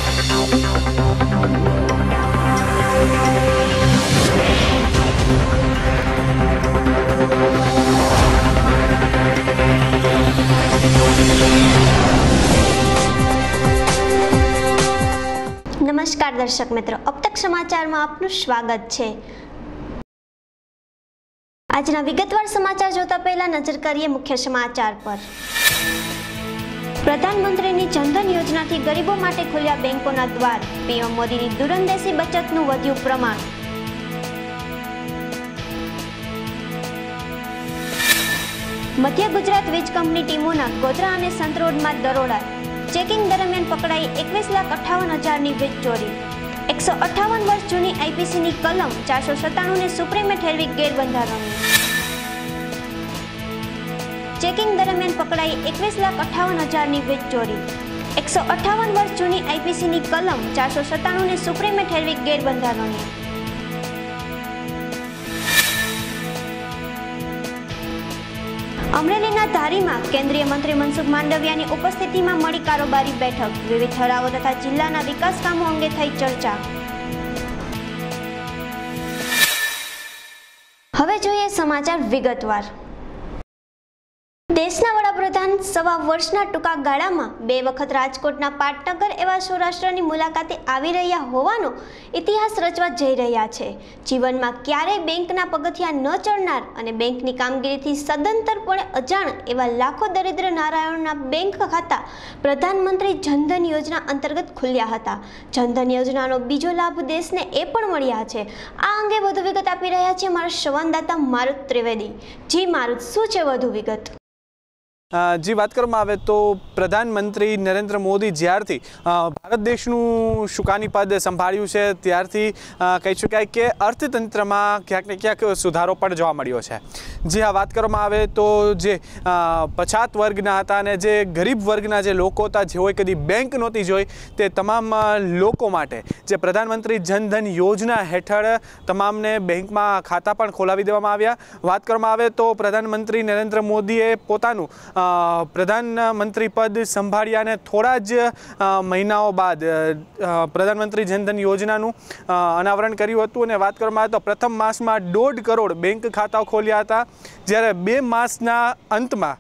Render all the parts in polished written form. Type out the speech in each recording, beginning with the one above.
नमस्कार दर्शक मित्रों, अब तक समाचार में आपનું સ્વાગત છે। આજના વિગતવાર સમાચાર જોતા પહેલા નજર કરીએ મુખ્ય સમાચાર પર। પ્રધાનમંત્રીની જનધન યોજનાથી ગરીબો માટે ખુલ્યા બેંકોના દ્વાર, પીએમ મોદીની દૂરંદેશી બચતનું વધ્યું પ્રમાણ। મધ્ય ગુજરાત વીજ કંપની ટીમોના ગોધરા અને સંતરોડમાં દરોડા, ચેકિંગ દરમિયાન પકડાઈ 21,58,000ની વીજ ચોરી। 158 વર્ષ જૂની આઈપીસીની કલમ 497 ને સુપ્રીમે ઠેરવી ગેરબંધારણીય। ચેકિંગ દરમિયાન પકડાઈ 21,58,000ની વીજ ચોરી। 158 વર્ષ જૂની આઈપીસીની કલમ 497 ને સુપ્રીમે ઠેરવી ગેરબંધારણીય। અમરેલીના ધારીમાં કેન્દ્રીય મંત્રી મનસુખ માંડવિયાની ઉપસ્થિતિમાં મળી કારોબારી બેઠક, વિવિધ ઠરાવો તથા જિલ્લાના વિકાસ કામો અંગે થઈ ચર્ચા। હવે જોઈએ સમાચાર વિગતવાર। દેશના વડાપ્રધાન સવા વર્ષના ટૂંકા ગાળામાં 2 વખત રાજકોટના પાટનગર એવા સૌરાષ્ટ્રની મુલાકાતે આવી રહ્યા હોવાનો ઇતિહાસ રચવા જઈ રહ્યા છે। જીવનમાં ક્યારેય બેંકના પગથિયા ન ચડનાર અને બેંકની કામગીરીથી સદંતરપણે અજાણ એવા લાખો દરિદ્ર નારાયણના બેંક ખાતા પ્રધાનમંત્રી જનધન યોજના અંતર્ગત ખુલ્યા હતા। જનધન યોજનાનો બીજો લાભ દેશને એ પણ મળ્યા છે। આ અંગે વધુ વિગત આપી રહ્યા છે અમારા સંવાદદાતા મારુત ત્રિવેદી। જી મારુત, શું છે વધુ વિગત? जी बात કરવામાં આવે તો પ્રધાનમંત્રી નરેન્દ્ર મોદી જ્યારથી ભારત દેશનું સુકાની પદ સંભાળ્યું છે ત્યારથી કહી શકાય કે અર્થતંત્રમાં ક્યાંક ને ક્યાંક સુધારો પણ જોવા મળ્યો છે। જે આ વાત કરવામાં આવે તો જે પછાત વર્ગના હતા અને જે ગરીબ વર્ગના જે લોકો હતા, જેઓએ કદી બેંક નહોતી જોઈ, તે તમામ લોકો માટે જે પ્રધાનમંત્રી જનધન યોજના હેઠળ તમામને બેંકમાં ખાતા પણ ખોલાવી દેવામાં આવ્યા। વાત કરવામાં આવે તો પ્રધાનમંત્રી નરેન્દ્ર મોદીએ પોતાનું પ્રધાનમંત્રી પદ સંભાળ્યા અને થોડા જ મહિનાઓ બાદ પ્રધાનમંત્રી જનધન યોજનાનું અનાવરણ કર્યું હતું। અને વાત કરવામાં આવે તો પ્રથમ માસમાં 1.5 કરોડ બેંક ખાતાઓ ખોલ્યા હતા, જ્યારે 2 માસના અંતમાં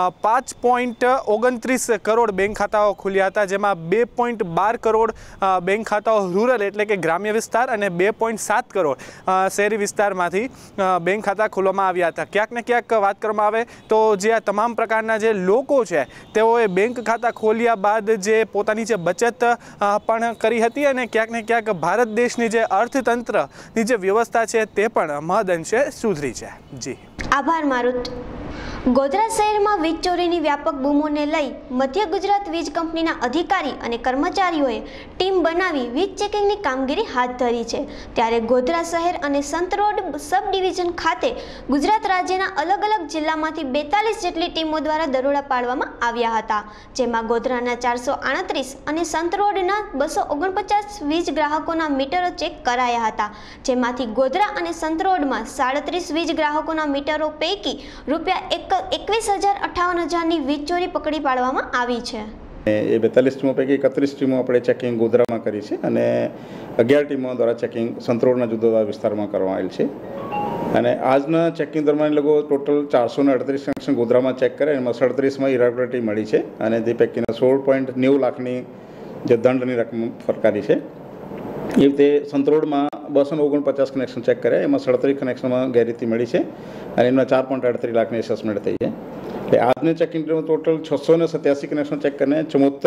5.29 કરોડ બેંક ખાતાઓ ખોલ્યા હતા, જેમાં 2.12 કરોડ બેંક ખાતાઓ રૂરલ એટલે કે ગ્રામ્ય વિસ્તાર અને 2.7 કરોડ શહેરી વિસ્તારમાંથી બેંક ખાતા ખોલવામાં આવ્યા હતા। ક્યાંક ને ક્યાંક વાત કરવામાં આવે તો જે આ તમામ પ્રકારના જે લોકો છે તેઓએ બેંક ખાતા ખોલ્યા બાદ જે પોતાની જે બચત પણ કરી હતી અને ક્યાંક ને ક્યાંક ભારત દેશની જે અર્થતંત્રની જે વ્યવસ્થા છે તે પણ મહદઅંશે સુધરી છે। જી આભાર મારુત। ગોધરા શહેરમાં વીજ ચોરીની વ્યાપક બૂમોને લઈ મધ્ય ગુજરાત વીજ કંપનીના અધિકારી અને કર્મચારીઓએ ટીમ બનાવી વીજ ચેકિંગની કામગીરી હાથ ધરી છે। ત્યારે ગોધરા શહેર અને સંતરોડ સબ ડિવિઝન ખાતે ગુજરાત રાજ્યના અલગ અલગ જિલ્લામાંથી 42 જેટલી ટીમો દ્વારા દરોડા પાડવામાં આવ્યા હતા, જેમાં ગોધરાના 438 અને સંતરોડના 249 વીજ ગ્રાહકોના મીટરો ચેક કરાયા હતા, જેમાંથી ગોધરા અને સંતરોડમાં 37 વીજ ગ્રાહકોના મીટરો પૈકી રૂપિયા 21,58,000ની વીજ ચોરી પકડી પાડવામાં આવી છે। એ 42 ટીમો પૈકી 31 ટીમો આપણે ચેકિંગ ગોધરામાં કરી છે અને 11 ટીમો દ્વારા ચેકિંગ સંતરોડના જુદા જુદા વિસ્તારમાં કરવામાં આવેલ છે। અને આજના ચેકિંગ દરમિયાન લોકો ટોટલ 438 કનેક્શન ગોધરામાં ચેક કરે, એમાં 37માં ઇરેગ્યુલારિટી મળી છે અને તે પૈકીના 16.90 લાખની જે દંડની રકમ ફરકારી છે। એ રીતે સંતરોડમાં 249 કનેક્શન ચેક કર્યા, એમાં 37 કનેક્શનમાં ગેરરીતિ મળી છે અને એમાં 4.38 લાખની એસેસમેન્ટ થઈ છે। એટલે આજની ચેકિંગ ટોટલ 687 કનેક્શન ચેક કરીને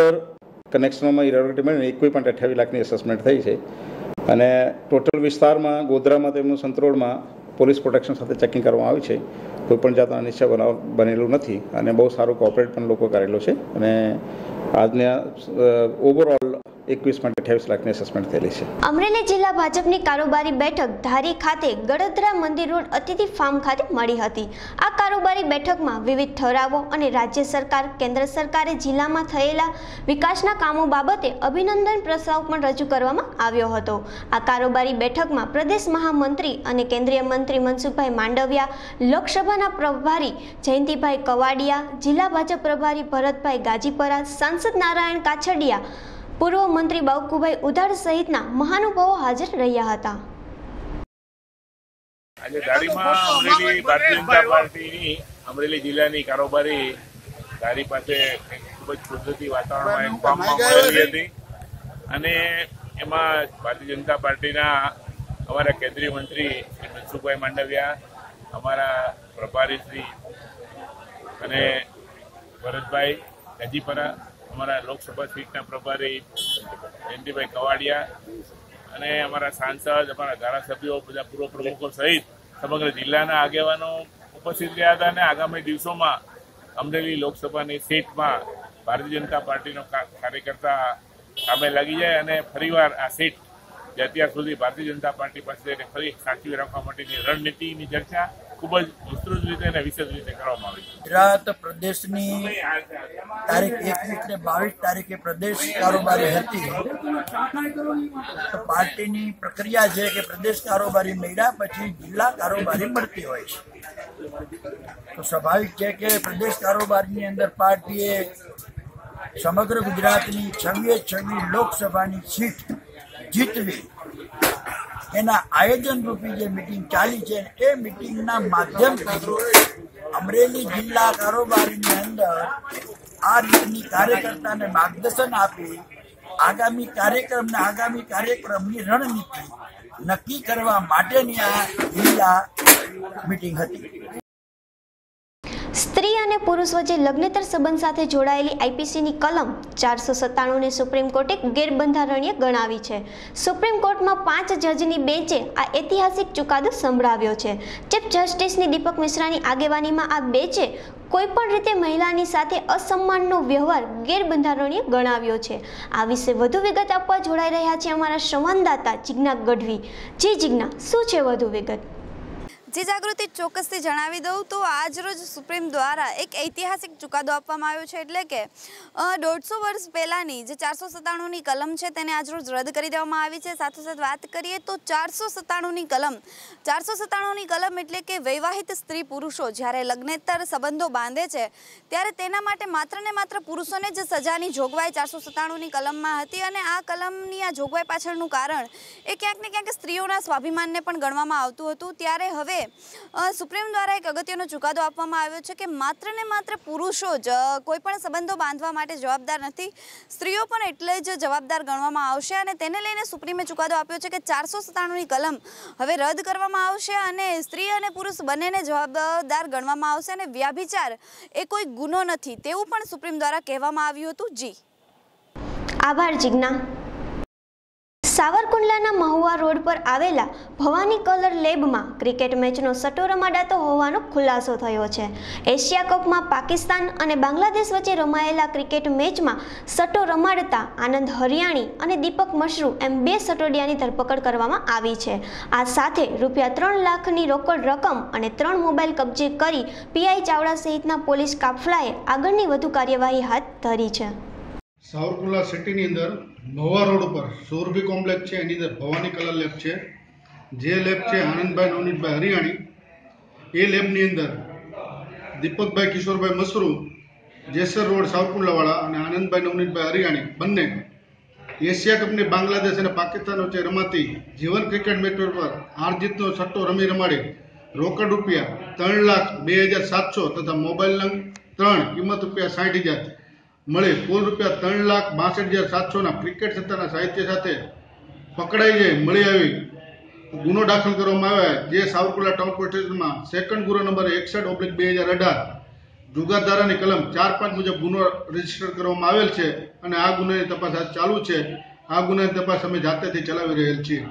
74 કનેક્શનોમાં ઇરેગ્યુલારિટી મળી 1.28 લાખની એસેસમેન્ટ થઈ છે। અને ટોટલ વિસ્તારમાં ગોધરામાં તેમનું સંતરોડમાં પોલીસ પ્રોટેક્શન સાથે ચેકિંગ કરવામાં આવી છે। કોઈપણ જાતનો અનિચ્છા બનાવ બનેલું નથી અને બહુ સારું કોઓપરેટ પણ લોકો કરેલો છે અને આજના ઓવરઓલ 21.28 લાખની એસેસમેન્ટ થયેલી છે। અમરેલી જિલ્લા ભાજપની કારોબારી બેઠક ધારી ખાતે ગડોદરા મંદિર રોડ અતિથિ ફાર્મ ખાતે મળી હતી। આ કારોબારી બેઠકમાં વિવિધ ઠરાવો અને રાજ્ય સરકાર કેન્દ્ર સરકારે જિલ્લામાં થયેલા વિકાસના કામો બાબતે અભિનંદન પ્રસ્તાવ પણ રજૂ કરવામાં આવ્યો હતો। આ કારોબારી બેઠકમાં પ્રદેશ મહામંત્રી અને કેન્દ્રીય મંત્રી મનસુખભાઈ માંડવિયા, લોકસભાના પ્રભારી જયંતિભાઈ કવાડિયા, જિલ્લા ભાજપ પ્રભારી ભરતભાઈ ગાજીપરા, સાંસદ નારાયણ કાછડિયા, પૂર્વ મંત્રી બાવકુભાઈ ઉધાડ સહિતના મહાનુભાવો હાજર રહ્યા હતા. આજે ધારીમાં અમરેલી ભારતીય જનતા પાર્ટીની અમરેલી જિલ્લાની કારોબારી ધારી પાસે ખૂબ જ કુદરતી વાતાવરણમાં એક ફાર્મમાં મળેલી હતી અને એમાં ભારતીય જનતા પાર્ટીના અમારા કેન્દ્રીય મંત્રી શ્રી મનસુખભાઈ માંડવિયા, અમારા પ્રભારી શ્રી અને ભરતભાઈ ગાજીપરા, અમારા લોકસભા સીટના પ્રભારી જયંતિભાઈ કવાડિયા અને અમારા સાંસદ, અમારા ધારાસભ્યો, બધા પૂર્વ પ્રમુખો સહિત સમગ્ર જિલ્લાના આગેવાનો ઉપસ્થિત રહ્યા હતા અને આગામી દિવસોમાં અમરેલી લોકસભાની સીટમાં ભારતીય જનતા પાર્ટીનો કાર્યકર્તા કામે લાગી જાય અને ફરીવાર આ સીટ જે અત્યાર સુધી ભારતીય જનતા પાર્ટી પાસે ફરી સાચવી રાખવા માટેની રણનીતિની ચર્ચા ખૂબ જ વિસ્તૃત રીતે અને વિશેષ રીતે કરવામાં આવી. ગુજરાત પ્રદેશની તારીખ 21 ને 22 તારીખે પ્રદેશ કારોબારી હતી તો પાર્ટીની પ્રક્રિયા છે કે પ્રદેશ કારોબારી મળ્યા પછી જિલ્લા કારોબારી મળતી હોય છે. તો સ્વાભાવિક છે કે પ્રદેશ કારોબારીની અંદર પાર્ટીએ સમગ્ર ગુજરાતની 26 લોકસભાની સીટ જીતવી એના આયોજન રૂપી જે મિટિંગ ચાલી છે એ મિટિંગના માધ્યમથી અમરેલી જિલ્લા કારોબારીની અંદર આ રીતની કાર્યકર્તાને માર્ગદર્શન આપી આગામી કાર્યક્રમની રણનીતિ નક્કી કરવા માટેની આ જિલ્લા મિટિંગ હતી. સ્ત્રી અને પુરુષ વચ્ચે લગ્નેતર સંબંધ સાથે જોડાયેલી આઈપીસીની કલમ 497ને સુપ્રીમ કોર્ટે ગેરબંધારણીય ગણાવી છે. સુપ્રીમ કોર્ટમાં 5 જજની બેન્ચે આ ઐતિહાસિક ચુકાદો સંભળાવ્યો છે. ચીફ જસ્ટિસની દીપક મિશ્રાની આગેવાનીમાં આ બેન્ચે કોઈપણ રીતે મહિલાની સાથે અસન્માનનો વ્યવહાર ગેરબંધારણીય ગણાવ્યો છે. આ વિશે વધુ વિગત આપવા જોડાઈ રહ્યા છે અમારા સંવાદદાતા જિજ્ઞા ગઢવી. જી જિજ્ઞા, શું છે વધુ વિગત? જી જાગૃતિ, ચોક્કસથી જણાવી દઉં તો આજરોજ સુપ્રીમ દ્વારા એક ઐતિહાસિક ચુકાદો આપવામાં આવ્યો છે. એટલે કે 150 વર્ષ પહેલાંની જે 497ની કલમ છે તેને આજરોજ રદ કરી દેવામાં આવી છે. સાથોસાથ વાત કરીએ તો 497ની કલમ એટલે કે વૈવાહિત સ્ત્રી પુરુષો જ્યારે લગ્નેતર સંબંધો બાંધે છે ત્યારે તેના માટે માત્ર ને માત્ર પુરુષોને જ સજાની જોગવાઈ 497ની કલમમાં હતી અને આ કલમની આ જોગવાઈ પાછળનું કારણ એ ક્યાંક ને ક્યાંક સ્ત્રીઓના સ્વાભિમાનને પણ ગણવામાં આવતું હતું. ત્યારે હવે સુપ્રીમ દ્વારા એક અગત્યનો ચુકાદો આપવામાં આવ્યો છે કે માત્ર ને માત્ર પુરુષો જ કોઈ પણ સંબંધો બાંધવા માટે જવાબદાર નથી, સ્ત્રીઓ પણ એટલે જ જવાબદાર ગણવામાં આવશે અને તેને લઈને સુપ્રીમે ચુકાદો આપ્યો છે કે 497ની કલમ હવે રદ કરવામાં આવશે અને સ્ત્રી અને પુરુષ બંનેને જવાબદાર ગણવામાં આવશે અને વ્યભિચાર એ કોઈ ગુનો નથી તેવું પણ સુપ્રીમ દ્વારા કહેવામાં આવ્યું હતું. જી આભાર જિજ્ઞા. સાવરકુંડલાના મહુવા રોડ પર આવેલા ભવાની કલર લેબમાં ક્રિકેટ મેચનો સટ્ટો રમાડાતો હોવાનો ખુલાસો થયો છે. એશિયા કપમાં પાકિસ્તાન અને બાંગ્લાદેશ વચ્ચે રમાયેલા ક્રિકેટ મેચમાં સટ્ટો રમાડતા આનંદ હરિયાણી અને દીપક મશરૂ એમ 2 સટોડિયાની ધરપકડ કરવામાં આવી છે. આ સાથે રૂપિયા 3 લાખની રોકડ રકમ અને 3 મોબાઈલ કબજે કરી પીઆઈ ચાવડા સહિતના પોલીસ કાફલાએ આગળની વધુ કાર્યવાહી હાથ ધરી છે. સાવરકુંડલા સિટીની અંદર મહુવા રોડ ઉપર સૌરભી કોમ્પ્લેક્સ છે, એની અંદર ભવાની કલર લેબ છે. જે લેબ છે આનંદભાઈ નવનીતભાઈ હરિયાણી, એ લેબની અંદર દીપકભાઈ કિશોરભાઈ મશરૂ, જેસર રોડ સાવરકુંડલાવાળા અને આનંદભાઈ નવનીતભાઈ હરિયાણી બંને એશિયા કપની બાંગ્લાદેશ અને પાકિસ્તાન વચ્ચે રમાતી જીવન ક્રિકેટ મેચ પર હાર જીતનો સટ્ટો રમાડી રોકડ રૂપિયા 3,02,700 તથા મોબાઈલ નંગ 3 કિંમત રૂપિયા 60,000 મળે કુલ રૂપિયા 3,62,700ના ક્રિકેટ સટ્ટાના સાહિત્ય સાથે પકડાઈ જઈ મળી આવી ગુનો દાખલ કરવામાં આવ્યા. જે સાવરકુંડલા ટાઉન પોલીસ સ્ટેશનમાં સેકન્ડ ગુનો નંબર 61/2018 જુગારધારાની કલમ 4-5 મુજબ ગુનો રજીસ્ટર કરવામાં આવેલ છે અને આ ગુનાની તપાસ ચાલુ છે. આ ગુનાની તપાસ અમે જાતેથી ચલાવી રહેલ છીએ.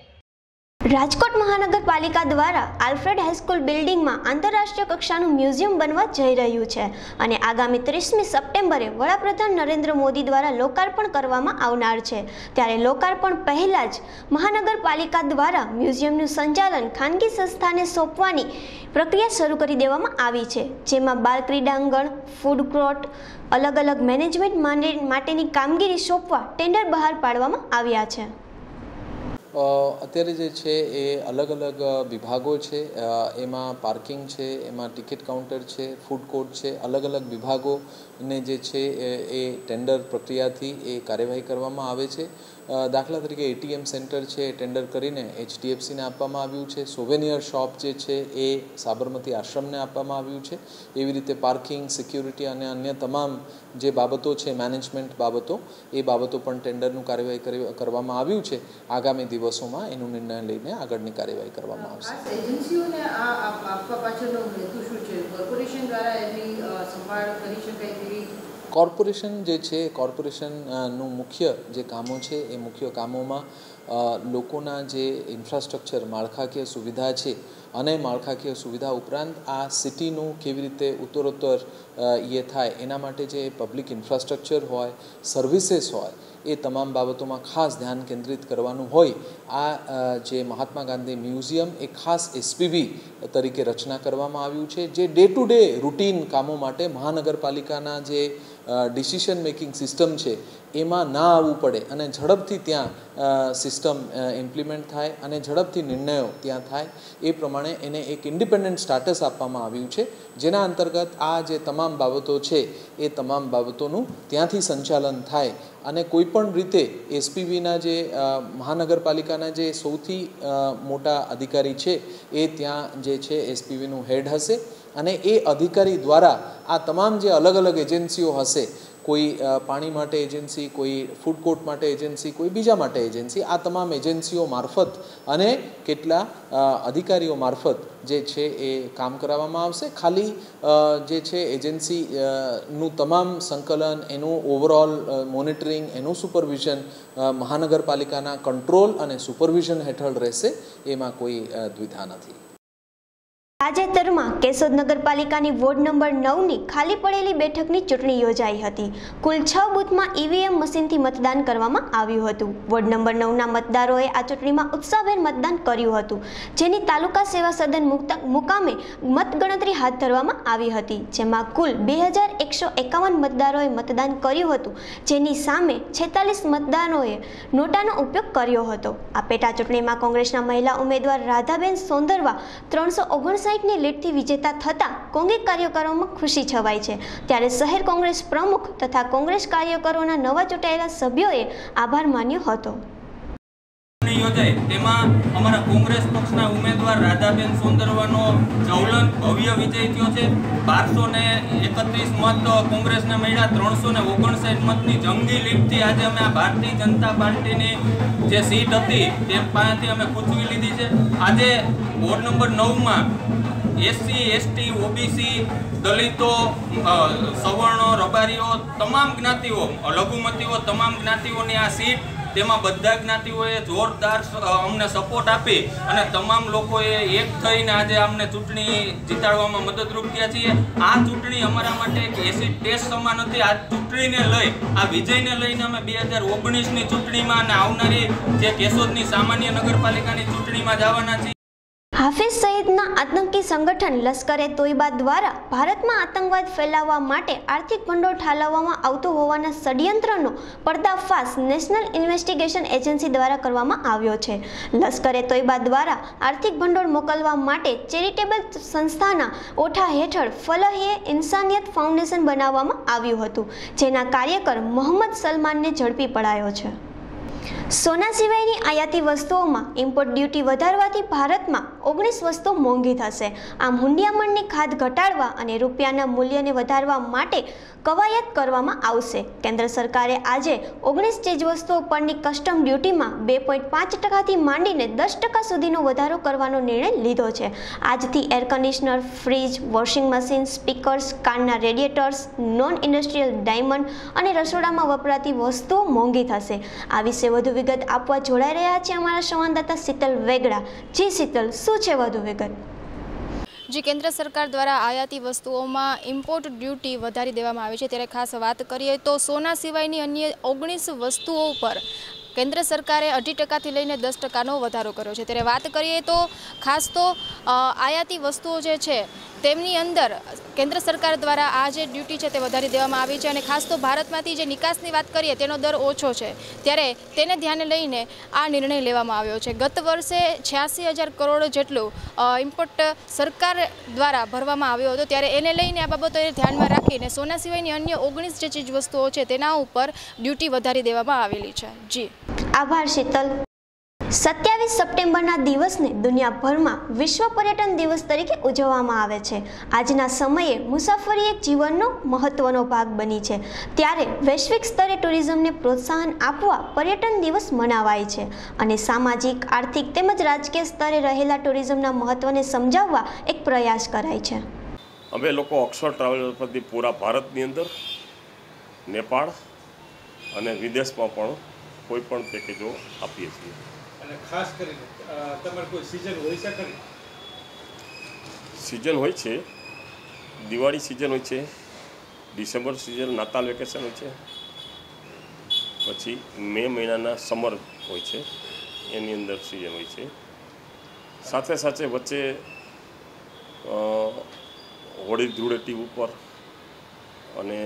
રાજકોટ મહાનગરપાલિકા દ્વારા આલ્ફ્રેડ હાઈસ્કૂલ બિલ્ડિંગમાં આંતરરાષ્ટ્રીય કક્ષાનું મ્યુઝિયમ બનવા જઈ રહ્યું છે અને આગામી 30મી સપ્ટેમ્બરે વડાપ્રધાન નરેન્દ્ર મોદી દ્વારા લોકાર્પણ કરવામાં આવનાર છે. ત્યારે લોકાર્પણ પહેલાં જ મહાનગરપાલિકા દ્વારા મ્યુઝિયમનું સંચાલન ખાનગી સંસ્થાને સોંપવાની પ્રક્રિયા શરૂ કરી દેવામાં આવી છે, જેમાં બાળ ક્રીડાંગણ, ફૂડ કોર્ટ, અલગ અલગ મેનેજમેન્ટ માટેની કામગીરી સોંપવા ટેન્ડર બહાર પાડવામાં આવ્યા છે. અત્યારે જે છે એ અલગ અલગ વિભાગો છે, એમાં પાર્કિંગ છે, એમાં ટિકિટ કાઉન્ટર છે, ફૂડ કોર્ટ છે, અલગ અલગ વિભાગો ને જે છે એ ટેન્ડર પ્રક્રિયાથી એ કાર્યવાહી કરવામાં આવે છે। દાખલા તરીકે ATM સેન્ટર છે એ ટેન્ડર કરીને HDFCને આપવામાં આવ્યું છે। સોવેનિયર શોપ જે છે એ સાબરમતી આશ્રમને આપવામાં આવ્યું છે। એવી રીતે પાર્કિંગ, સિક્યુરિટી અને અન્ય તમામ જે બાબતો છે, મેનેજમેન્ટ બાબતો, એ બાબતો પણ ટેન્ડરનું કાર્યવાહી કરવામાં આવ્યું છે। આગામી દિવસોમાં એનો નિર્ણય લઈને આગળની કાર્યવાહી કરવામાં આવશે। એજન્સીઓને આ આપવા પાછળનો હેતુ શું છે? કોર્પોરેશન દ્વારા એની સંભાળ કરી શકાય તેવી કોર્પોરેશન જે છે, કોર્પોરેશનનું મુખ્ય જે કામો છે એ મુખ્ય કામોમાં લોકોના જે ઇન્ફ્રાસ્ટ્રક્ચર, માળખાકીય સુવિધા છે અને માળખાકીય સુવિધા ઉપરાંત આ સિટીનું કેવી રીતે ઉત્તરોત્તર એ થાય એના માટે જે પબ્લિક ઇન્ફ્રાસ્ટ્રક્ચર હોય, સર્વિસીસ હોય, એ તમામ બાબતોમાં ખાસ ધ્યાન કેન્દ્રિત કરવાનું હોય। આ જે મહાત્મા ગાંધી મ્યુઝિયમ એ ખાસ SPV તરીકે રચના કરવામાં આવ્યું છે, જે ડે ટુ ડે રૂટીન કામો માટે મહાનગરપાલિકાના જે ડિસિશન મેકિંગ સિસ્ટમ છે એમાં ના આવવું પડે અને ઝડપથી ત્યાં સિસ્ટમ ઇમ્પ્લિમેન્ટ થાય અને ઝડપથી નિર્ણયો ત્યાં થાય એ પ્રમાણે એને એક ઇન્ડિપેન્ડન્ટ સ્ટાટસ આપવામાં આવ્યું છે, જેના અંતર્ગત આ જે તમામ બાબતો છે એ તમામ બાબતોનું ત્યાંથી સંચાલન થાય અને કોઈપણ રીતે SPVના જે મહાનગરપાલિકાના જે સૌથી મોટા અધિકારી છે એ ત્યાં જે છે SPVનું હેડ હશે અને એ અધિકારી દ્વારા આ તમામ જે અલગ અલગ એજન્સીઓ હશે, કોઈ પાણી માટે એજન્સી, કોઈ ફૂડ કોર્ટ માટે એજન્સી, કોઈ બીજા માટે એજન્સી, આ તમામ એજન્સીઓ મારફત અને કેટલા અધિકારીઓ મારફત જે છે એ કામ કરાવવામાં આવશે। ખાલી જે છે એજન્સીનું તમામ સંકલન, એનું ઓવરઓલ મોનિટરિંગ, એનું સુપરવિઝન મહાનગરપાલિકાના કંટ્રોલ અને સુપરવિઝન હેઠળ રહેશે, એમાં કોઈ દ્વિધા નથી। તાજેતરમાં કેશોદ નગરપાલિકાની વોર્ડ નંબર 9ની ખાલી પડેલી બેઠકની ચૂંટણી યોજાઈ હતી। કુલ 6 બૂથમાં EVM મશીનથી મતદાન કરવામાં આવ્યું હતું। વોર્ડ નંબર 9ના મતદારોએ આ ચૂંટણીમાં ઉત્સાહભેર મતદાન કર્યું હતું, જેની તાલુકા સેવા સદન મુકામે મતગણતરી હાથ ધરવામાં આવી હતી, જેમાં કુલ 2151 મતદારોએ મતદાન કર્યું હતું, જેની સામે 46 મતદારોએ નોટાનો ઉપયોગ કર્યો હતો। આ પેટા ચૂંટણીમાં કોંગ્રેસના મહિલા ઉમેદવાર રાધાબેન સોંદરવા 359 ની લીડથી વિજેતા થતા કોંગ્રેસ કાર્યકરોમાં ખુશી છવાઈ છે। ત્યારે શહેર કોંગ્રેસ પ્રમુખ તથા કોંગ્રેસ કાર્યકરોના નવા ચૂંટાયેલા સભ્યોએ આભાર માન્યો હતો। યોજાય તેમાં અમારા કોંગ્રેસ પક્ષના ઉમેદવાર રાધાબેન સોંદરવાનો જ્વલંત ભવ્ય વિજય થયો છે। 1231 મત કોંગ્રેસને મળ્યા, 359 મતની જંગી લીડથી આજે અમે આ ભારતીય જનતા પાર્ટીની જે સીટ હતી તે પાસેથી અમે ખૂંચવી લીધી છે। આજે વોર્ડ નંબર 9માં SC, ST, OBC, દલિતો, સવર્ણો, રબારીઓ, તમામ જ્ઞાતિઓ, લઘુમતીઓ, તમામ જ્ઞાતિઓની આ સીટ, તેમાં બધા જ્ઞાતિઓએ જોરદાર અમને સપોર્ટ આપી અને તમામ લોકોએ એક થઈને આજે અમને ચૂંટણી જીતાડવામાં મદદરૂપ થયા છીએ। આ ચૂંટણી અમારા માટે એક એસિડ ટેસ્ટ સમાન હતી। આ ચૂંટણીને લઈ, આ વિજયને લઈને અમે 2019ની ચૂંટણીમાં અને આવનારી જે કેશોદની સામાન્ય નગરપાલિકાની ચૂંટણીમાં જવાના છીએ। હાફિઝ સઈદના આતંકી સંગઠન લશ્કરે તોયબા દ્વારા ભારતમાં આતંકવાદ ફેલાવવા માટે આર્થિક ભંડોળ ઠાલવવામાં આવતું હોવાના ષડયંત્રનો પર્દાફાશ નેશનલ ઇન્વેસ્ટિગેશન એજન્સી દ્વારા કરવામાં આવ્યો છે। લશ્કરે તોયબા દ્વારા આર્થિક ભંડોળ મોકલવા માટે ચેરિટેબલ સંસ્થાના ઓઠા હેઠળ ફલહ-એ-ઇન્સાનિયત ફાઉન્ડેશન બનાવવામાં આવ્યું હતું, જેના કાર્યકર મોહમ્મદ સલમાનને ઝડપી પડાયો છે। સોના સિવાયની આયાતી વસ્તુઓમાં ઇમ્પોર્ટ ડ્યુટી વધારવાથી ભારતમાં 19 વસ્તુઓ મોંઘી થશે। આમ હુંડિયામણની ખાધ ઘટાડવા અને રૂપિયાના મૂલ્યને વધારવા માટે કવાયત કરવામાં આવશે। કેન્દ્ર સરકારે આજે 19 ચીજવસ્તુઓ પરની કસ્ટમ ડ્યુટીમાં 2.5% માંડીને 10% સુધીનો વધારો કરવાનો નિર્ણય લીધો છે। આજથી air conditioner, fridge, washing machine, speakers, કારના રેડિએટર્સ, નોન ઇન્ડસ્ટ્રીયલ ડાયમંડ અને રસોડામાં વપરાતી વસ્તુઓ મોંઘી થશે। આ વિશે વધુ વિગત આપવા જોડાઈ રહ્યા છે અમારા સંવાદદાતા શીતલ વેગડા। જી શીતલ, શું છે વધુ વિગત? જે કેન્દ્ર સરકાર દ્વારા આયાતી વસ્તુઓમાં ઇમ્પોર્ટ ડ્યુટી વધારી દેવામાં આવી છે, ત્યારે ખાસ વાત કરીએ તો સોના સિવાયની અન્ય 19 વસ્તુઓ પર કેન્દ્ર સરકારે 2.5% લઈને 10%નો વધારો કર્યો છે। ત્યારે વાત કરીએ તો ખાસ તો આયાતી વસ્તુઓ જે છે તેમની અંદર કેન્દ્ર સરકાર દ્વારા આ જે ડ્યુટી છે તે વધારી દેવામાં આવી છે અને ખાસ તો ભારતમાંથી જે નિકાસની વાત કરીએ તેનો દર ઓછો છે, ત્યારે તેને ધ્યાને લઈને આ નિર્ણય લેવામાં આવ્યો છે. ગત વર્ષે 86,000 કરોડ જેટલું ઇમ્પોર્ટ સરકાર દ્વારા ભરવામાં આવ્યો હતો, ત્યારે એને લઈને આ બાબતોને ધ્યાનમાં રાખીને સોના સિવાયની અન્ય 19 જે ચીજ વસ્તુઓ છે તેના ઉપર ડ્યુટી વધારી દેવામાં આવેલી છે. જી આભાર શીતલ. 27 સપ્ટેમ્બરના દિવસને દુનિયાભરમાં વિશ્વ પર્યટન દિવસ તરીકે ઉજવવામાં આવે છે. આજના સમયે મુસાફરી એક જીવનનો મહત્વનો ભાગ બની છે, ત્યારે વૈશ્વિક સ્તરે ટુરિઝમને પ્રોત્સાહન આપવા પર્યટન દિવસ મનાવાય છે અને સામાજિક, આર્થિક તેમજ રાજકીય સ્તરે રહેલા ટુરિઝમના મહત્વને સમજાવવા એક પ્રયાસ કરાય છે. અમે લોકો ઓક્સફર્ડ ટ્રાવેલર પરથી પૂરા ભારતની અંદર, નેપાળ અને વિદેશમાં પણ કોઈ પણ પેકેજો આપીએ છીએ. અને ખાસ કરીને તમારે કોઈ સિઝન હોય છે ખરી? સિઝન હોય છે, દિવાળી સિઝન હોય છે, ડિસેમ્બર સિઝન, નાતાલ વેકેશન હોય છે, પછી મે મહિનાના સમર હોય છે, એની અંદર સિઝન હોય છે. સાથે સાથે વચ્ચે હોળી ધૂળેટી ઉપર અને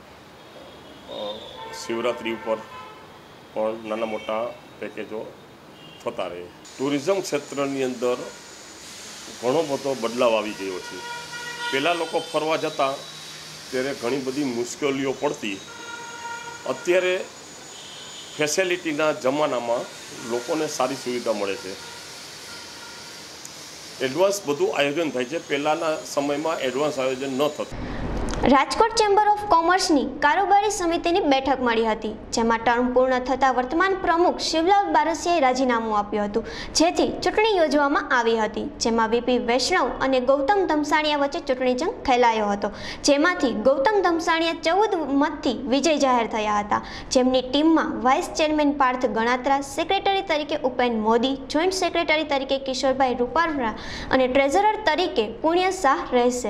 શિવરાત્રિ ઉપર પણ નાના મોટા પેકેજો થતા રહે. ટુરિઝમ ક્ષેત્રની અંદર ઘણો બધો બદલાવ આવી ગયો છે. પહેલાં લોકો ફરવા જતા ત્યારે ઘણી બધી મુશ્કેલીઓ પડતી. અત્યારે ફેસિલિટીના જમાનામાં લોકોને સારી સુવિધા મળે છે. એડવાન્સ બધું આયોજન થાય છે. પહેલાંના સમયમાં એડવાન્સ આયોજન ન થતું. રાજકોટ ચેમ્બર ઓફ કોમર્સની કારોબારી સમિતિની બેઠક મળી હતી, જેમાં ટર્મ પૂર્ણ થતા વર્તમાન પ્રમુખ શિવલાલ બારસિયાએ રાજીનામું આપ્યું હતું, જેથી ચૂંટણી યોજવામાં આવી હતી, જેમાં વીપી વૈષ્ણવ અને ગૌતમ ધમસાણિયા વચ્ચે ચૂંટણી જંગ ખેલાયો હતો, જેમાંથી ગૌતમ ધમસાણિયા 14 મતથી વિજય જાહેર થયા હતા, જેમની ટીમમાં vice chairman Parth Ganatra, secretary તરીકે ઉપેન મોદી, જોઈન્ટ સેક્રેટરી તરીકે કિશોરભાઈ રૂપાલા અને ટ્રેઝરર તરીકે પુણ્ય શાહ રહેશે.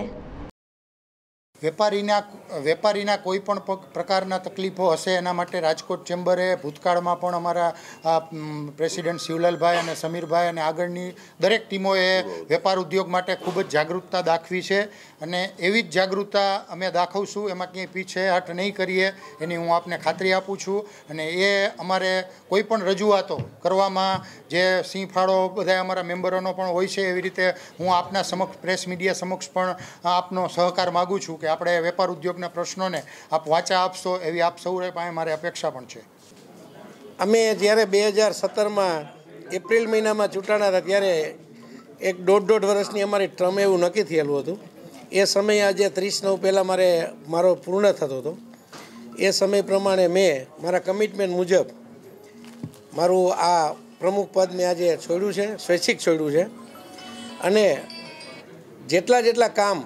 વેપારીના કોઈ પણ પ્રકારના તકલીફો હશે એના માટે રાજકોટ ચેમ્બરે ભૂતકાળમાં પણ અમારા પ્રેસિડેન્ટ શિવલાલભાઈ અને સમીરભાઈ અને આગળની દરેક ટીમોએ વેપાર ઉદ્યોગ માટે ખૂબ જ જાગૃતતા દાખવી છે અને એવી જ જાગૃતતા અમે દાખવશું. એમાં ક્યાંય પીછેહટ નહીં કરીએ એની હું આપને ખાતરી આપું છું. અને એ અમારે કોઈ પણ રજૂઆતો કરવામાં જે સિંહ ફાળો બધા અમારા મેમ્બરોનો પણ હોય છે, એવી રીતે હું આપના સમક્ષ, પ્રેસ મીડિયા સમક્ષ પણ આપનો સહકાર માગું છું કે આપણે વેપાર ઉદ્યોગના પ્રશ્નોને આપ વાચા આપશો એવી આપ સૌએ પાસે મારે અપેક્ષા પણ છે. અમે જ્યારે 2017માં એપ્રિલ મહિનામાં ચૂંટાણા હતા ત્યારે એક દોઢ વર્ષની અમારી ટર્મ એવું નક્કી થયેલું હતું. એ સમયે આજે 30/9 પહેલાં મારો પૂર્ણ થતો હતો. એ સમય પ્રમાણે મેં મારા કમિટમેન્ટ મુજબ મારું આ પ્રમુખ પદ મેં આજે છોડ્યું છે, સ્વૈચ્છિક છોડ્યું છે. અને જેટલા કામ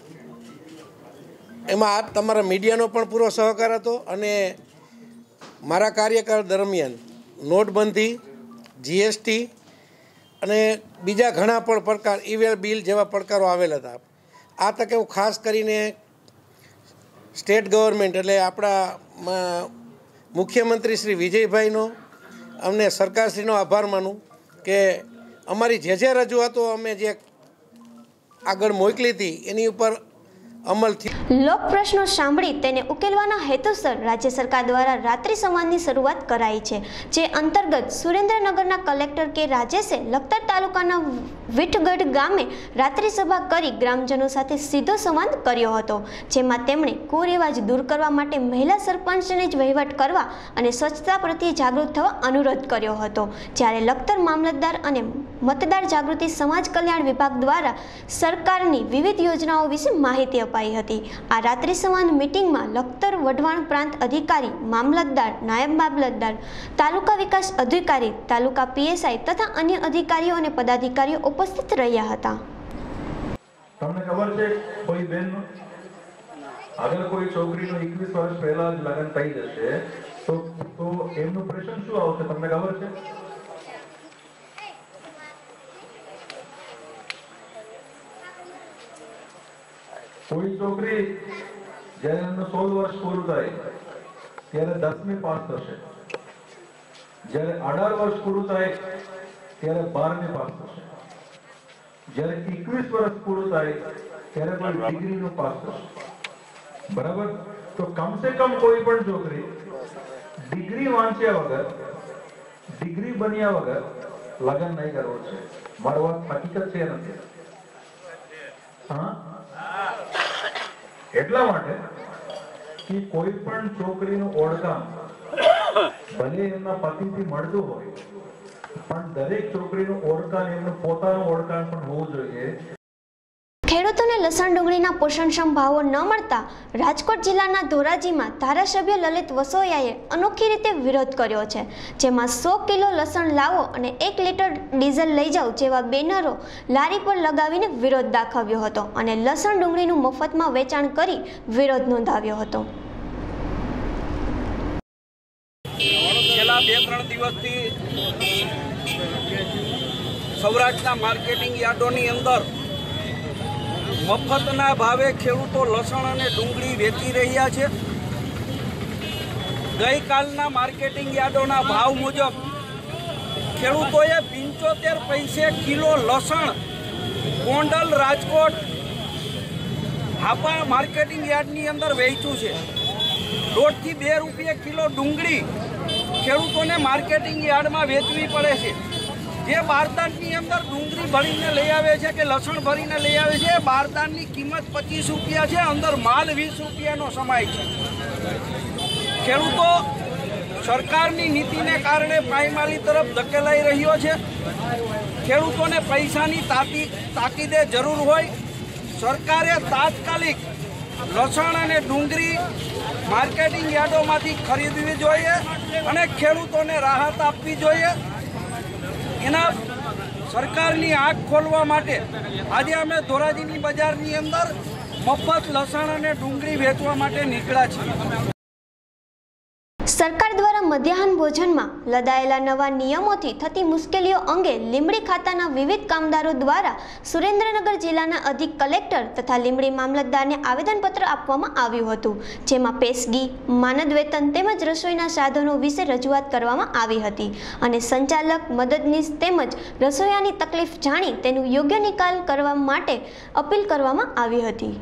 એમાં આપ તમારા મીડિયાનો પણ પૂરો સહકાર હતો અને મારા કાર્યકાળ દરમિયાન નોટબંધી, જીએસટી અને બીજા ઘણા પણ પડકાર, ઈવેલ બિલ જેવા પડકારો આવેલા હતા. આ તકે હું ખાસ કરીને સ્ટેટ ગવર્મેન્ટ એટલે આપણા મુખ્યમંત્રી શ્રી વિજયભાઈનો અમને સરકારશ્રીનો આભાર માનું કે અમારી જે રજૂઆતો અમે જે આગળ મોકલી હતી એની ઉપર લોક પ્રશ્નો સાંભળી તેને ઉકેલવાના હેતુસર રાજ્ય સરકાર દ્વારા રાત્રિ સંવાદની શરૂઆત કરાઈ છે, જે અંતર્ગત સુરેન્દ્રનગરના કલેક્ટર કે રાજેશે લખતર તાલુકાના વિઠગઢ ગામે રાત્રિ સભા કરી ગ્રામજનો સાથે સીધો સંવાદ કર્યો હતો, જેમાં તેમણે કુરિવાજ દૂર કરવા માટે મહિલા સરપંચને જ વહીવટ કરવા અને સ્વચ્છતા પ્રત્યે જાગૃત થવા અનુરોધ કર્યો હતો. જ્યારે લખતર મામલતદાર અને મતદાર જાગૃતિ સમાજ કલ્યાણ વિભાગ દ્વારા સરકારની વિવિધ યોજનાઓ વિશે માહિતી અપાઈ હતી. આ રાત્રિ સંવાદ મીટિંગમાં લખતર વઢવાણ પ્રાંત અધિકારી, મામલતદાર, નાયબ મામલતદાર, તાલુકા વિકાસ અધિકારી, તાલુકા પીએસઆઈ તથા અન્ય અધિકારીઓ અને પદાધિકારીઓ ઉપસ્થિત રહ્યા હતા. તમને ખબર છે કોઈ બેન અગર કોઈ છોકરીનો 21 વર્ષ પહેલા જ લગ્ન થઈ જશે તો એમનું પ્રેશર શું આવશે તમને ખબર છે? કોઈ છોકરી જ્યારે એમનું 16 વર્ષ પૂરું થાય ત્યારે 10મી પાસ થશે, જ્યારે 18 વર્ષ પૂરું થાય ત્યારે 12મી પાસ થશે, જ્યારે 21 વર્ષ પૂરું થાય ત્યારે કોઈ ડિગ્રીનું પાસ કરશે, બરાબર? તો કમ સે કમ કોઈ પણ છોકરી ડિગ્રી વાંચ્યા વગર, ડિગ્રી બન્યા વગર લગ્ન નહીં કરવો છે. મારો વાત હકીકત છે નથી? હા, એટલા માટે કે કોઈ પણ છોકરીનું ઓળખાણ ભલે એમના પતિથી મળતું હોય, પણ દરેક છોકરીનું ઓળખાણ એમનું પોતાનું ઓળખાણ પણ હોવું જોઈએ. ખેડૂતોને લસણ ડુંગળીના પોષણક્ષમ ભાવો ન મળતા રાજકોટ જિલ્લાના ધોરાજીમાં ધારાસભ્ય લલિત વસોયાએ અનોખી રીતે વિરોધ કર્યો છે, જેમાં 100 કિલો લસણ લાવો અને 1 લીટર ડીઝલ લઈ જાઓ જેવા બેનરો લારી પર લગાવીને વિરોધ દાખવ્યો હતો અને લસણ ડુંગળીનું મફતમાં વેચાણ કરી વિરોધ નોંધાવ્યો હતો. છેલ્લા 2-3 દિવસથી સૌરાષ્ટ્રના માર્કેટિંગ યાર્ડોની અંદર મફતના ભાવે ખેડૂતો લસણ અને ડુંગળી વેચી રહ્યા છે. ગઈકાલના માર્કેટિંગ યાર્ડોના ભાવ મુજબ ખેડૂતોએ 75 પૈસે કિલો લસણ ગોંડલ, રાજકોટ, હાપા માર્કેટિંગ યાર્ડની અંદર વેચ્યું છે. 1.5 થી 2 રૂપિયા કિલો ડુંગળી ખેડૂતોને માર્કેટિંગ યાર્ડમાં વેચવી પડે છે. જે બારદાનની અંદર ડુંગળી ભરીને લઈ આવે છે કે લસણ ભરીને લઈ આવે છે, બારદાનની કિંમત 25 રૂપિયા છે, અંદર માલ 20 રૂપિયાનો સમાય છે. ખેડૂતો સરકારની નીતિને કારણે પાયમાલી તરફ ધકેલાઈ રહ્યો છે. ખેડૂતોને પૈસાની તાકીદે જરૂર હોય, સરકારે તાત્કાલિક લસણ અને ડુંગળી માર્કેટિંગ યાર્ડોમાંથી ખરીદવી જોઈએ અને ખેડૂતોને રાહત આપવી જોઈએ. એના સરકારની આંખ ખોલવા માટે આજે અમે ધોરાજીની બજારની અંદર મફત લસણ અને ડુંગળી વેચવા માટે નીકળ્યા છીએ. સરકાર દ્વારા મધ્યાહન ભોજનમાં લદાયેલા નવા નિયમોથી થતી મુશ્કેલીઓ અંગે લીંબડી ખાતાના વિવિધ કામદારો દ્વારા સુરેન્દ્રનગર જિલ્લાના અધિક કલેક્ટર તથા લીંબડી મામલતદારને આવેદનપત્ર આપવામાં આવ્યું હતું, જેમાં પેશગી, માનદ વેતન તેમજ રસોઈના સાધનો વિશે રજૂઆત કરવામાં આવી હતી અને સંચાલક, મદદનીશ તેમજ રસોઈયાની તકલીફ જાણી તેનું યોગ્ય નિકાલ કરવા માટે અપીલ કરવામાં આવી હતી.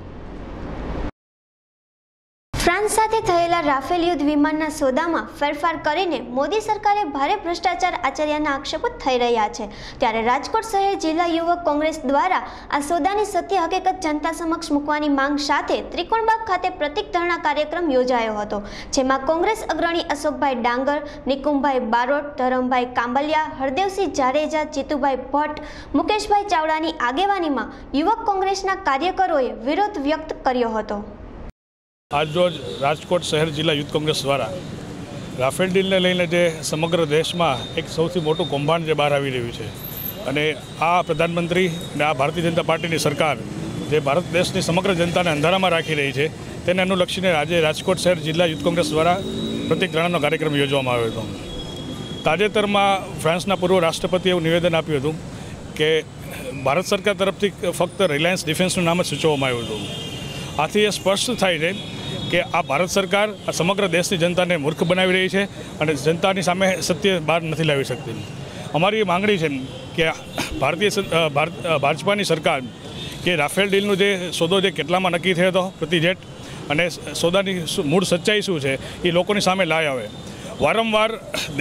ફ્રાન્સ સાથે થયેલા રાફેલ યુદ્ધ વિમાનના સોદામાં ફેરફાર કરીને મોદી સરકારે ભારે ભ્રષ્ટાચાર આચર્યાના આક્ષેપો થઈ રહ્યા છે. ત્યારે રાજકોટ શહેર જિલ્લા યુવક કોંગ્રેસ દ્વારા આ સોદાની સત્ય હકીકત જનતા સમક્ષ મૂકવાની માંગ સાથે ત્રિકોણબાગ ખાતે પ્રતિક ધરણા કાર્યક્રમ યોજાયો હતો, જેમાં કોંગ્રેસ અગ્રણી અશોકભાઈ ડાંગર, નિકુમભાઈ બારોટ, ધરમભાઈ કાંબલિયા, હરદેવસિંહ જાડેજા, જીતુભાઈ ભટ્ટ, મુકેશભાઈ ચાવડાની આગેવાનીમાં યુવક કોંગ્રેસના કાર્યકરોએ વિરોધ વ્યક્ત કર્યો હતો. આજરોજ રાજકોટ શહેર જિલ્લા યુથ કોંગ્રેસ દ્વારા રાફેલ ડીલને લઈને જે સમગ્ર દેશમાં એક સૌથી મોટું કૌભાંડ જે બહાર આવી રહ્યું છે અને આ પ્રધાનમંત્રી અને આ ભારતીય જનતા પાર્ટીની સરકાર જે ભારત દેશની સમગ્ર જનતાને અંધારામાં રાખી રહી છે તેને અનુલક્ષીને આજે રાજકોટ શહેર જિલ્લા યુથ કોંગ્રેસ દ્વારા પ્રતિક ધરણાનો કાર્યક્રમ યોજવામાં આવ્યો હતો. તાજેતરમાં ફ્રાન્સના પૂર્વ રાષ્ટ્રપતિએ એવું નિવેદન આપ્યું હતું કે ભારત સરકાર તરફથી ફક્ત રિલાયન્સ ડિફેન્સનું નામ જ સૂચવવામાં આવ્યું હતું. આથી એ સ્પષ્ટ થાય છે કે આ ભારત સરકાર આ સમગ્ર દેશની જનતાને મૂર્ખ બનાવી રહી છે અને જનતાની સામે સત્ય બહાર નથી લાવી શકતી. અમારી માંગણી છે કે ભાજપાની સરકાર કે રાફેલ ડીલનું જે સોદો જે કેટલામાં નક્કી થયો હતો પ્રતિ જેટ અને સોદાની મૂળ સચ્ચાઈ શું છે એ લોકોની સામે લાવી આવે. વારંવાર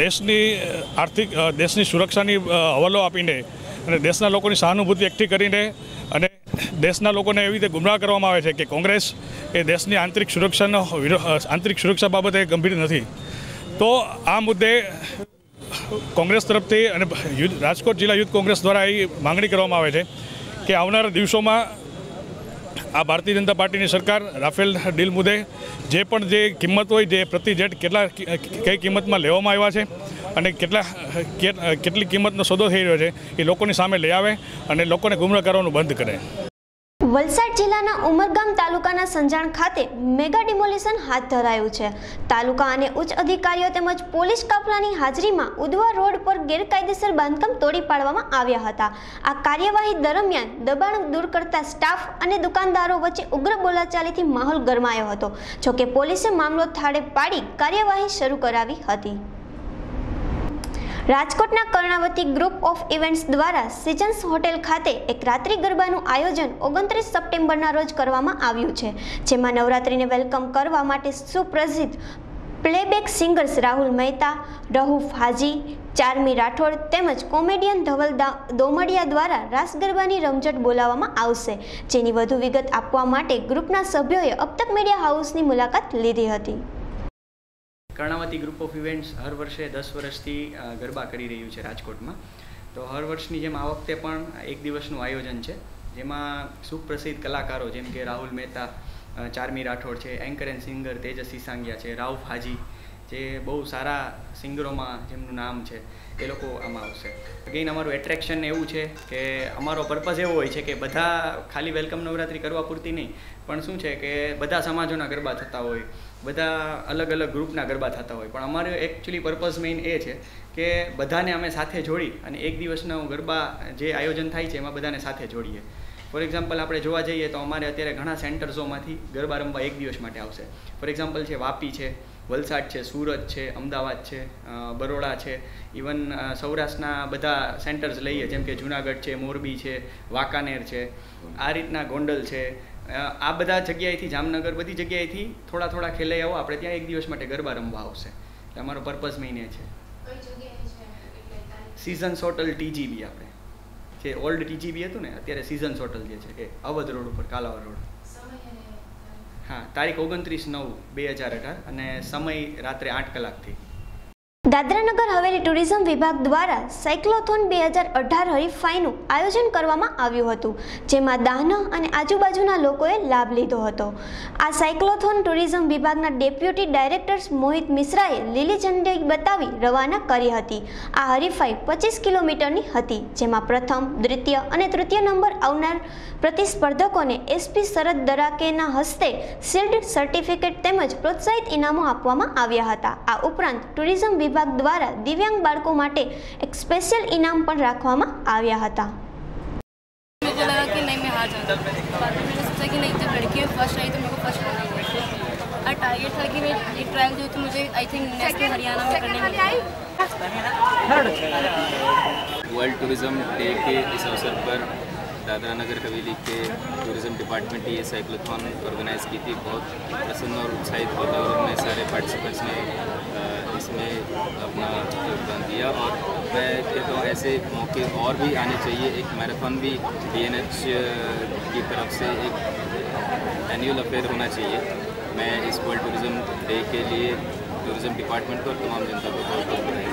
દેશની સુરક્ષાની હવાલો આપીને અને દેશના લોકોની સહાનુભૂતિ એકઠી કરીને અને દેશના લોકોને એવી રીતે ગુમરાહ કરવામાં આવે છે કે કોંગ્રેસ એ દેશની આંતરિક સુરક્ષા બાબતે ગંભીર નથી. તો આ મુદ્દે કોંગ્રેસ તરફથી અને રાજકોટ જિલ્લા યુથ કોંગ્રેસ દ્વારા એ માંગણી કરવામાં આવે છે કે આવનારા દિવસોમાં આ ભારતીય જનતા પાર્ટીની સરકાર રાફેલ ડીલ મુદ્દે જે પણ જે કિંમત હોય, જે પ્રતિ જેટ કઈ કિંમતમાં લેવામાં આવ્યા છે અને કેટલી કિંમતનો સોદો થઈ રહ્યો છે એ લોકોની સામે લઈ આવે અને લોકોને ગુમરાહ કરવાનું બંધ કરે. વલસાડ જિલ્લાના ઉમરગામ તાલુકાના સંજાણ ખાતે મેગા ડિમોલિશન હાથ ધરાયું છે. તાલુકા અને ઉચ્ચ અધિકારીઓ તેમજ પોલીસ કાફલાની હાજરીમાં ઉદવા રોડ પર ગેરકાયદેસર બાંધકામ તોડી પાડવામાં આવ્યા હતા. આ કાર્યવાહી દરમિયાન દબાણ દૂર કરતા સ્ટાફ અને દુકાનદારો વચ્ચે ઉગ્ર બોલાચાલીથી માહોલ ગરમાયો હતો. જોકે પોલીસે મામલો થાળે પાડી કાર્યવાહી શરૂ કરાવી હતી. રાજકોટના કર્ણાવતી ગ્રુપ ઓફ ઇવેન્ટ્સ દ્વારા સિઝન્સ હોટેલ ખાતે એક રાત્રિ ગરબાનું આયોજન 29 સપ્ટેમ્બરના રોજ કરવામાં આવ્યું છે, જેમાં નવરાત્રિને વેલકમ કરવા માટે સુપ્રસિદ્ધ પ્લેબેક સિંગર્સ રાહુલ મહેતા, રહૂફ હાજી, ચારમી રાઠોડ તેમજ કોમેડિયન ધવલ દોમડિયા દ્વારા રાસ ગરબાની રમઝટ બોલાવવામાં આવશે, જેની વધુ વિગત આપવા માટે ગ્રુપના સભ્યોએ અબતક મીડિયા હાઉસની મુલાકાત લીધી હતી. કર્ણાવતી ગ્રુપ ઓફ ઇવેન્ટ્સ હર વર્ષે 10 વર્ષથી ગરબા કરી રહ્યું છે રાજકોટમાં. તો હર વર્ષની જેમ આ વખતે પણ એક દિવસનું આયોજન છે, જેમાં સુપ્રસિદ્ધ કલાકારો જેમ કે રાહુલ મહેતા, ચારમી રાઠોડ છે, એન્કર એન્ડ સિંગર તેજસ્વી સાંગિયા છે, રાઉફ હાજી જે બહુ સારા સિંગરોમાં જેમનું નામ છે એ લોકો આમાં આવશે. અગેઇન અમારું એટ્રેક્શન એવું છે કે અમારો પર્પઝ એવો હોય છે કે બધા ખાલી વેલકમ નવરાત્રિ કરવા પૂરતી નહીં, પણ શું છે કે બધા સમાજોના ગરબા થતા હોય, બધા અલગ અલગ ગ્રુપના ગરબા થતા હોય, પણ અમારો એકચ્યુઅલી પર્પઝ મેઇન એ છે કે બધાને અમે સાથે જોડી અને એક દિવસના ગરબા જે આયોજન થાય છે એમાં બધાને સાથે જોડીએ. ફોર એક્ઝામ્પલ આપણે જોવા જઈએ તો અમારે અત્યારે ઘણા સેન્ટર્સોમાંથી ગરબા રમવા એક દિવસ માટે આવશે. ફોર એક્ઝામ્પલ છે વાપી છે, વલસાડ છે, સુરત છે, અમદાવાદ છે, બરોડા છે, ઇવન સૌરાષ્ટ્રના બધા સેન્ટર્સ લઈએ જેમ કે જુનાગઢ છે, મોરબી છે, વાંકાનેર છે, આ રીતના ગોંડલ છે, આ બધા જગ્યાએથી જામનગર બધી જગ્યાએથી થોડા થોડા ખેલૈયાઓ આપણે ત્યાં એક દિવસ માટે ગરબા રમવા આવશે. એટલે અમારો પર્પઝ મેઇન એ છે. સિઝન્સ હોટલ TGB આપણે જે ઓલ્ડ TGB હતું ને, અત્યારે સિઝન્સ હોટલ જે છે એ અવધ રોડ ઉપર કાલાવડ રોડ. હા, તારીખ 29/9/2018 અને સમય રાત્રે 8 કલાકથી. દાદરાનગર હવેલી ટુરિઝમ વિભાગ દ્વારા સાયક્લોથોન 2018 હરીફાઈનું આયોજન કરવામાં આવ્યું હતું, જેમાં દાહના અને આજુબાજુના લોકોએ લાભ લીધો હતો. આ સાયક્લોથોન ટુરિઝમ વિભાગના ડેપ્યુટી ડાયરેક્ટર મોહિત મિશ્રાએ લીલી ઝંડી બતાવી રવાના કરી હતી. આ હરીફાઈ 25 કિલોમીટરની હતી, જેમાં પ્રથમ, દ્વિતીય અને તૃતીય નંબર આવનાર પ્રતિસ્પર્ધકોને SP શરદ દરાકેના હસ્તે શિલ્ડ, સર્ટિફિકેટ તેમજ પ્રોત્સાહિત ઇનામો આપવામાં આવ્યા હતા. આ ઉપરાંત ટુરિઝમ વિભાગ દ્વારા દિવ્યાંગ બાળકો માટે એક સ્પેશિયલ ઇનામ પણ રાખવામાં આવ્યા હતા. मुझे लगा कि नहीं मैं हार जाऊंगा, बाद में मैंने सोचा कि नहीं जब लड़की में फर्स्ट आई तो मेरे को फर्स्ट होना है. और टारगेट था कि मैं ये ट्रायल जो तो मुझे आई थिंक नेशनल हरियाणा में करने मिलेगा. वर्ल्ड टूरिज्म डे के इस अवसर पर दादरा नगर हवेली के टूरिज्म डिपार्टमेंट ने ये साइक्लोथॉन ऑर्गेनाइज़ की थी. बहुत प्रसन्न और उत्साहित वातावरण में सारे पार्टिसिपेंट्स ने इसमें अपना योगदान दिया और मैं कहता हूँ ऐसे मौके और भी आने चाहिए. एक मैराथन भी DNH की तरफ से एक एनुअल अफेयर होना चाहिए. मैं इस वर्ल्ड टूरिज्म डे के लिए टूरिज्म डिपार्टमेंट को और तमाम जनता को बहुत बहुत बधाई.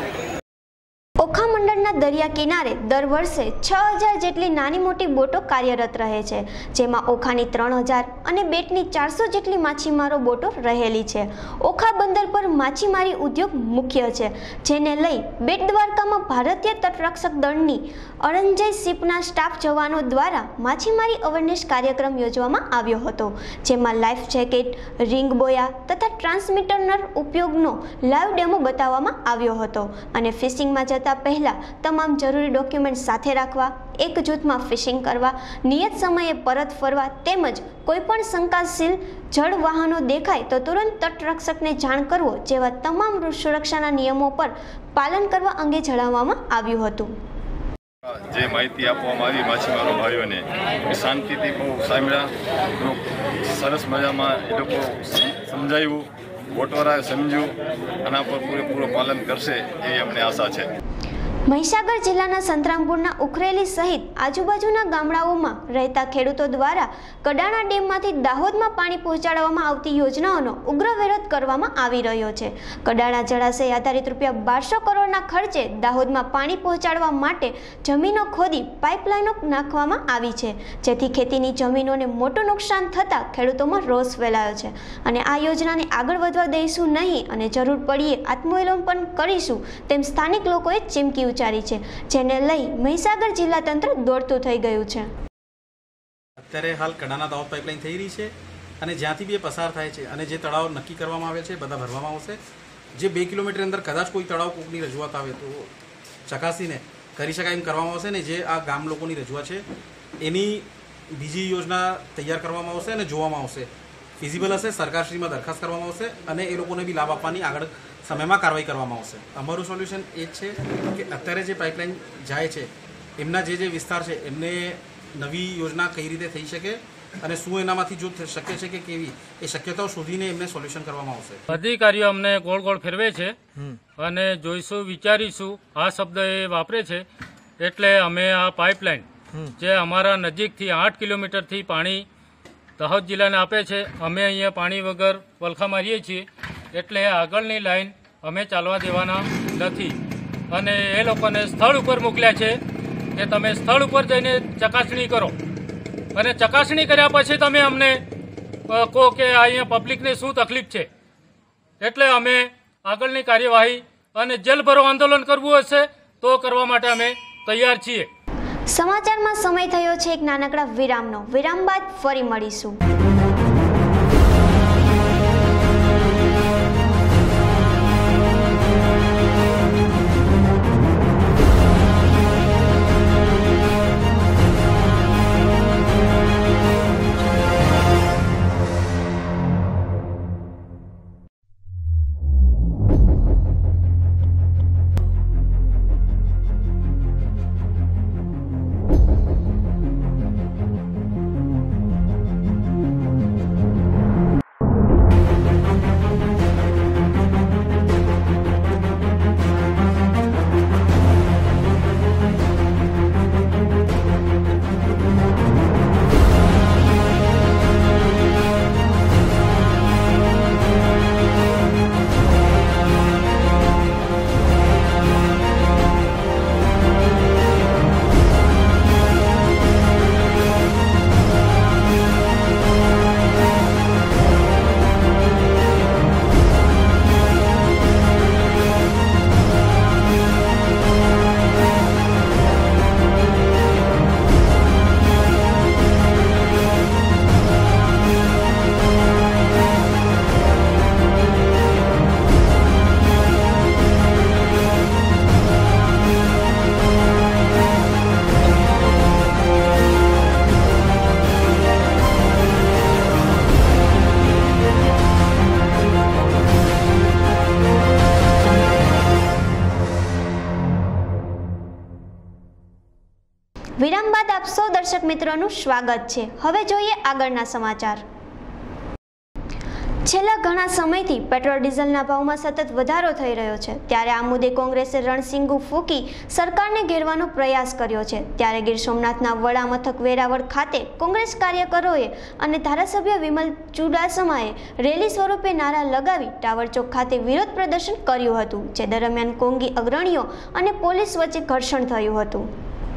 ઓખા મંડળના દરિયા કિનારે દર વર્ષે 6000 જેટલી નાની મોટી બોટો કાર્યરત રહે છે, જેમાં ઓખાની 3000 અને બેટની 400 જેટલી માછીમારો બોટો રહેલી છે. ઓખા બંદર પર માછીમારી ઉદ્યોગ મુખ્ય છે, જેને લઈ બેટ દ્વારકામાં ભારતીય તટરક્ષક દળની અરંજય શિપના સ્ટાફ જવાનો દ્વારા માછીમારી અવેરનેસ કાર્યક્રમ યોજવામાં આવ્યો હતો, જેમાં લાઈફ જેકેટ, રિંગ બોયા તથા ટ્રાન્સમિટરના ઉપયોગનો લાઈવ ડેમો બતાવવામાં આવ્યો હતો અને ફિશિંગમાં જતા પહેલા તમામ જરૂરી ડોક્યુમેન્ટ સાથે રાખવા, એક જૂથમાં ફિશિંગ કરવા, નિયત સમયે પરત ફરવા તેમજ કોઈપણ શંકાશીલ જળ વાહનો દેખાય તો તુરંત તટરક્ષકને જાણ કરવો જેવા તમામ સુરક્ષાના નિયમો પર પાલન કરવા અંગે જણાવવામાં આવ્યું હતું. જે માહિતી આપવામાં આવી માછીમારો ભાઈઓને શાંતિથી બહુ સાંભળ્યા, સરસ મજામાં એ લોકો સમજાવ્યું, બોટવાળાએ સમજ્યું, આના પર પૂરેપૂરું પાલન કરશે એવી અમને આશા છે. મહીસાગર જિલ્લાના સંતરામપુરના ઉખરેલી સહિત આજુબાજુના ગામડાઓમાં રહેતા ખેડૂતો દ્વારા કડાણા ડેમમાંથી દાહોદમાં પાણી પહોંચાડવામાં આવતી યોજનાઓનો ઉગ્ર વિરોધ કરવામાં આવી રહ્યો છે. કડાણા જળાશય આધારિત ₹1200 કરોડના ખર્ચે દાહોદમાં પાણી પહોંચાડવા માટે જમીનો ખોદી પાઇપલાઇનો નાખવામાં આવી છે, જેથી ખેતીની જમીનોને મોટું નુકસાન થતાં ખેડૂતોમાં રોષ ફેલાયો છે અને આ યોજનાને આગળ વધવા દઈશું નહીં અને જરૂર પડીએ આત્મવિલોપન કરીશું તેમ સ્થાનિક લોકોએ ચીમકી ઉચ્ચારી છે, જેને લઈ મહીસાગર જિલ્લા તંત્ર દોડતું થઈ ગયું છે. અત્યારે હાલ કડાણા દાહોદ પાઇપલાઇન થઈ રહી છે અને જ્યાંથી બી એ પસાર થાય છે અને જે તળાવ નક્કી કરવામાં આવે છે બધા ભરવામાં આવશે. જે 2 કિલોમીટર અંદર કદાચ કોઈ તળાવ કોકની રજૂઆત આવે તો ચકાસીને કરી શકાય એમ કરવામાં આવશે ને જે આ ગામ લોકોની રજૂઆત છે એની બીજી યોજના તૈયાર કરવામાં આવશે અને જોવામાં આવશે. ફિઝિબલ હશે સરકારશ્રીમાં દરખાસ્ત કરવામાં આવશે અને એ લોકોને બી લાભ આપવાની આગળ સમયમાં કાર્યવાહી કરવામાં આવશે. અમારું સોલ્યુશન એ છે કે અત્યારે જે પાઇપલાઇન જાય છે એમના જે વિસ્તાર છે એમને નવી યોજના કઈ રીતે થઈ શકે અને શું એનામાંથી જો શક્ય છે કે કેવી એ શક્યતાઓ શોધીને એમને સોલ્યુશન કરવામાં આવશે. અધિકારીઓ અમને ગોળ ગોળ ફેરવે છે અને જોઈશું વિચારીશું આ શબ્દ એ વાપરે છે એટલે અમે આ પાઇપલાઇન જે અમારા નજીકથી 8 કિલોમીટરથી પાણી દાહોદ જિલ્લાને આપે છે, અમે અહીંયા પાણી વગર વલખા મારીએ છીએ એટલે આગળની લાઈન અમે ચાલવા દેવાના નથી અને એ લોકોને સ્થળ ઉપર મોકલ્યા છે કે તમે સ્થળ ઉપર જઈને ચકાસણી કરો અને ચકાસણી કર્યા પછી તમે અમને કહો કે અહીંયા પબ્લિકને શું તકલીફ છે એટલે અમે આગળની કાર્યવાહી અને જેલભરો આંદોલન કરવું હશે તો કરવા માટે અમે તૈયાર છીએ. સમાચારમાં સમય થયો છે એક નાનકડા વિરામનો. વિરામ બાદ ફરી મળીશું. વિરામ બાદ આપ સૌ દર્શક મિત્રોનું સ્વાગત છે. હવે જોઈએ આગળના સમાચાર. છેલ્લા ઘણા સમયથી પેટ્રોલ ડીઝલના ભાવમાં સતત વધારો થઈ રહ્યો છે. ત્યારે આ મુદ્દે કોંગ્રેસે રણસિંગુ ફૂંકી સરકારને ઘેરવાનો પ્રયાસ કર્યો છે. ત્યારે ગીર સોમનાથના વડા મથક વેરાવળ ખાતે કોંગ્રેસ કાર્યકરોએ અને ધારાસભ્ય વિમલ ચુડાસમાએ રેલી સ્વરૂપે નારા લગાવી ટાવર ચોક ખાતે વિરોધ પ્રદર્શન કર્યું હતું, જે દરમિયાન કોંગી અગ્રણીઓ અને પોલીસ વચ્ચે ઘર્ષણ થયું હતું.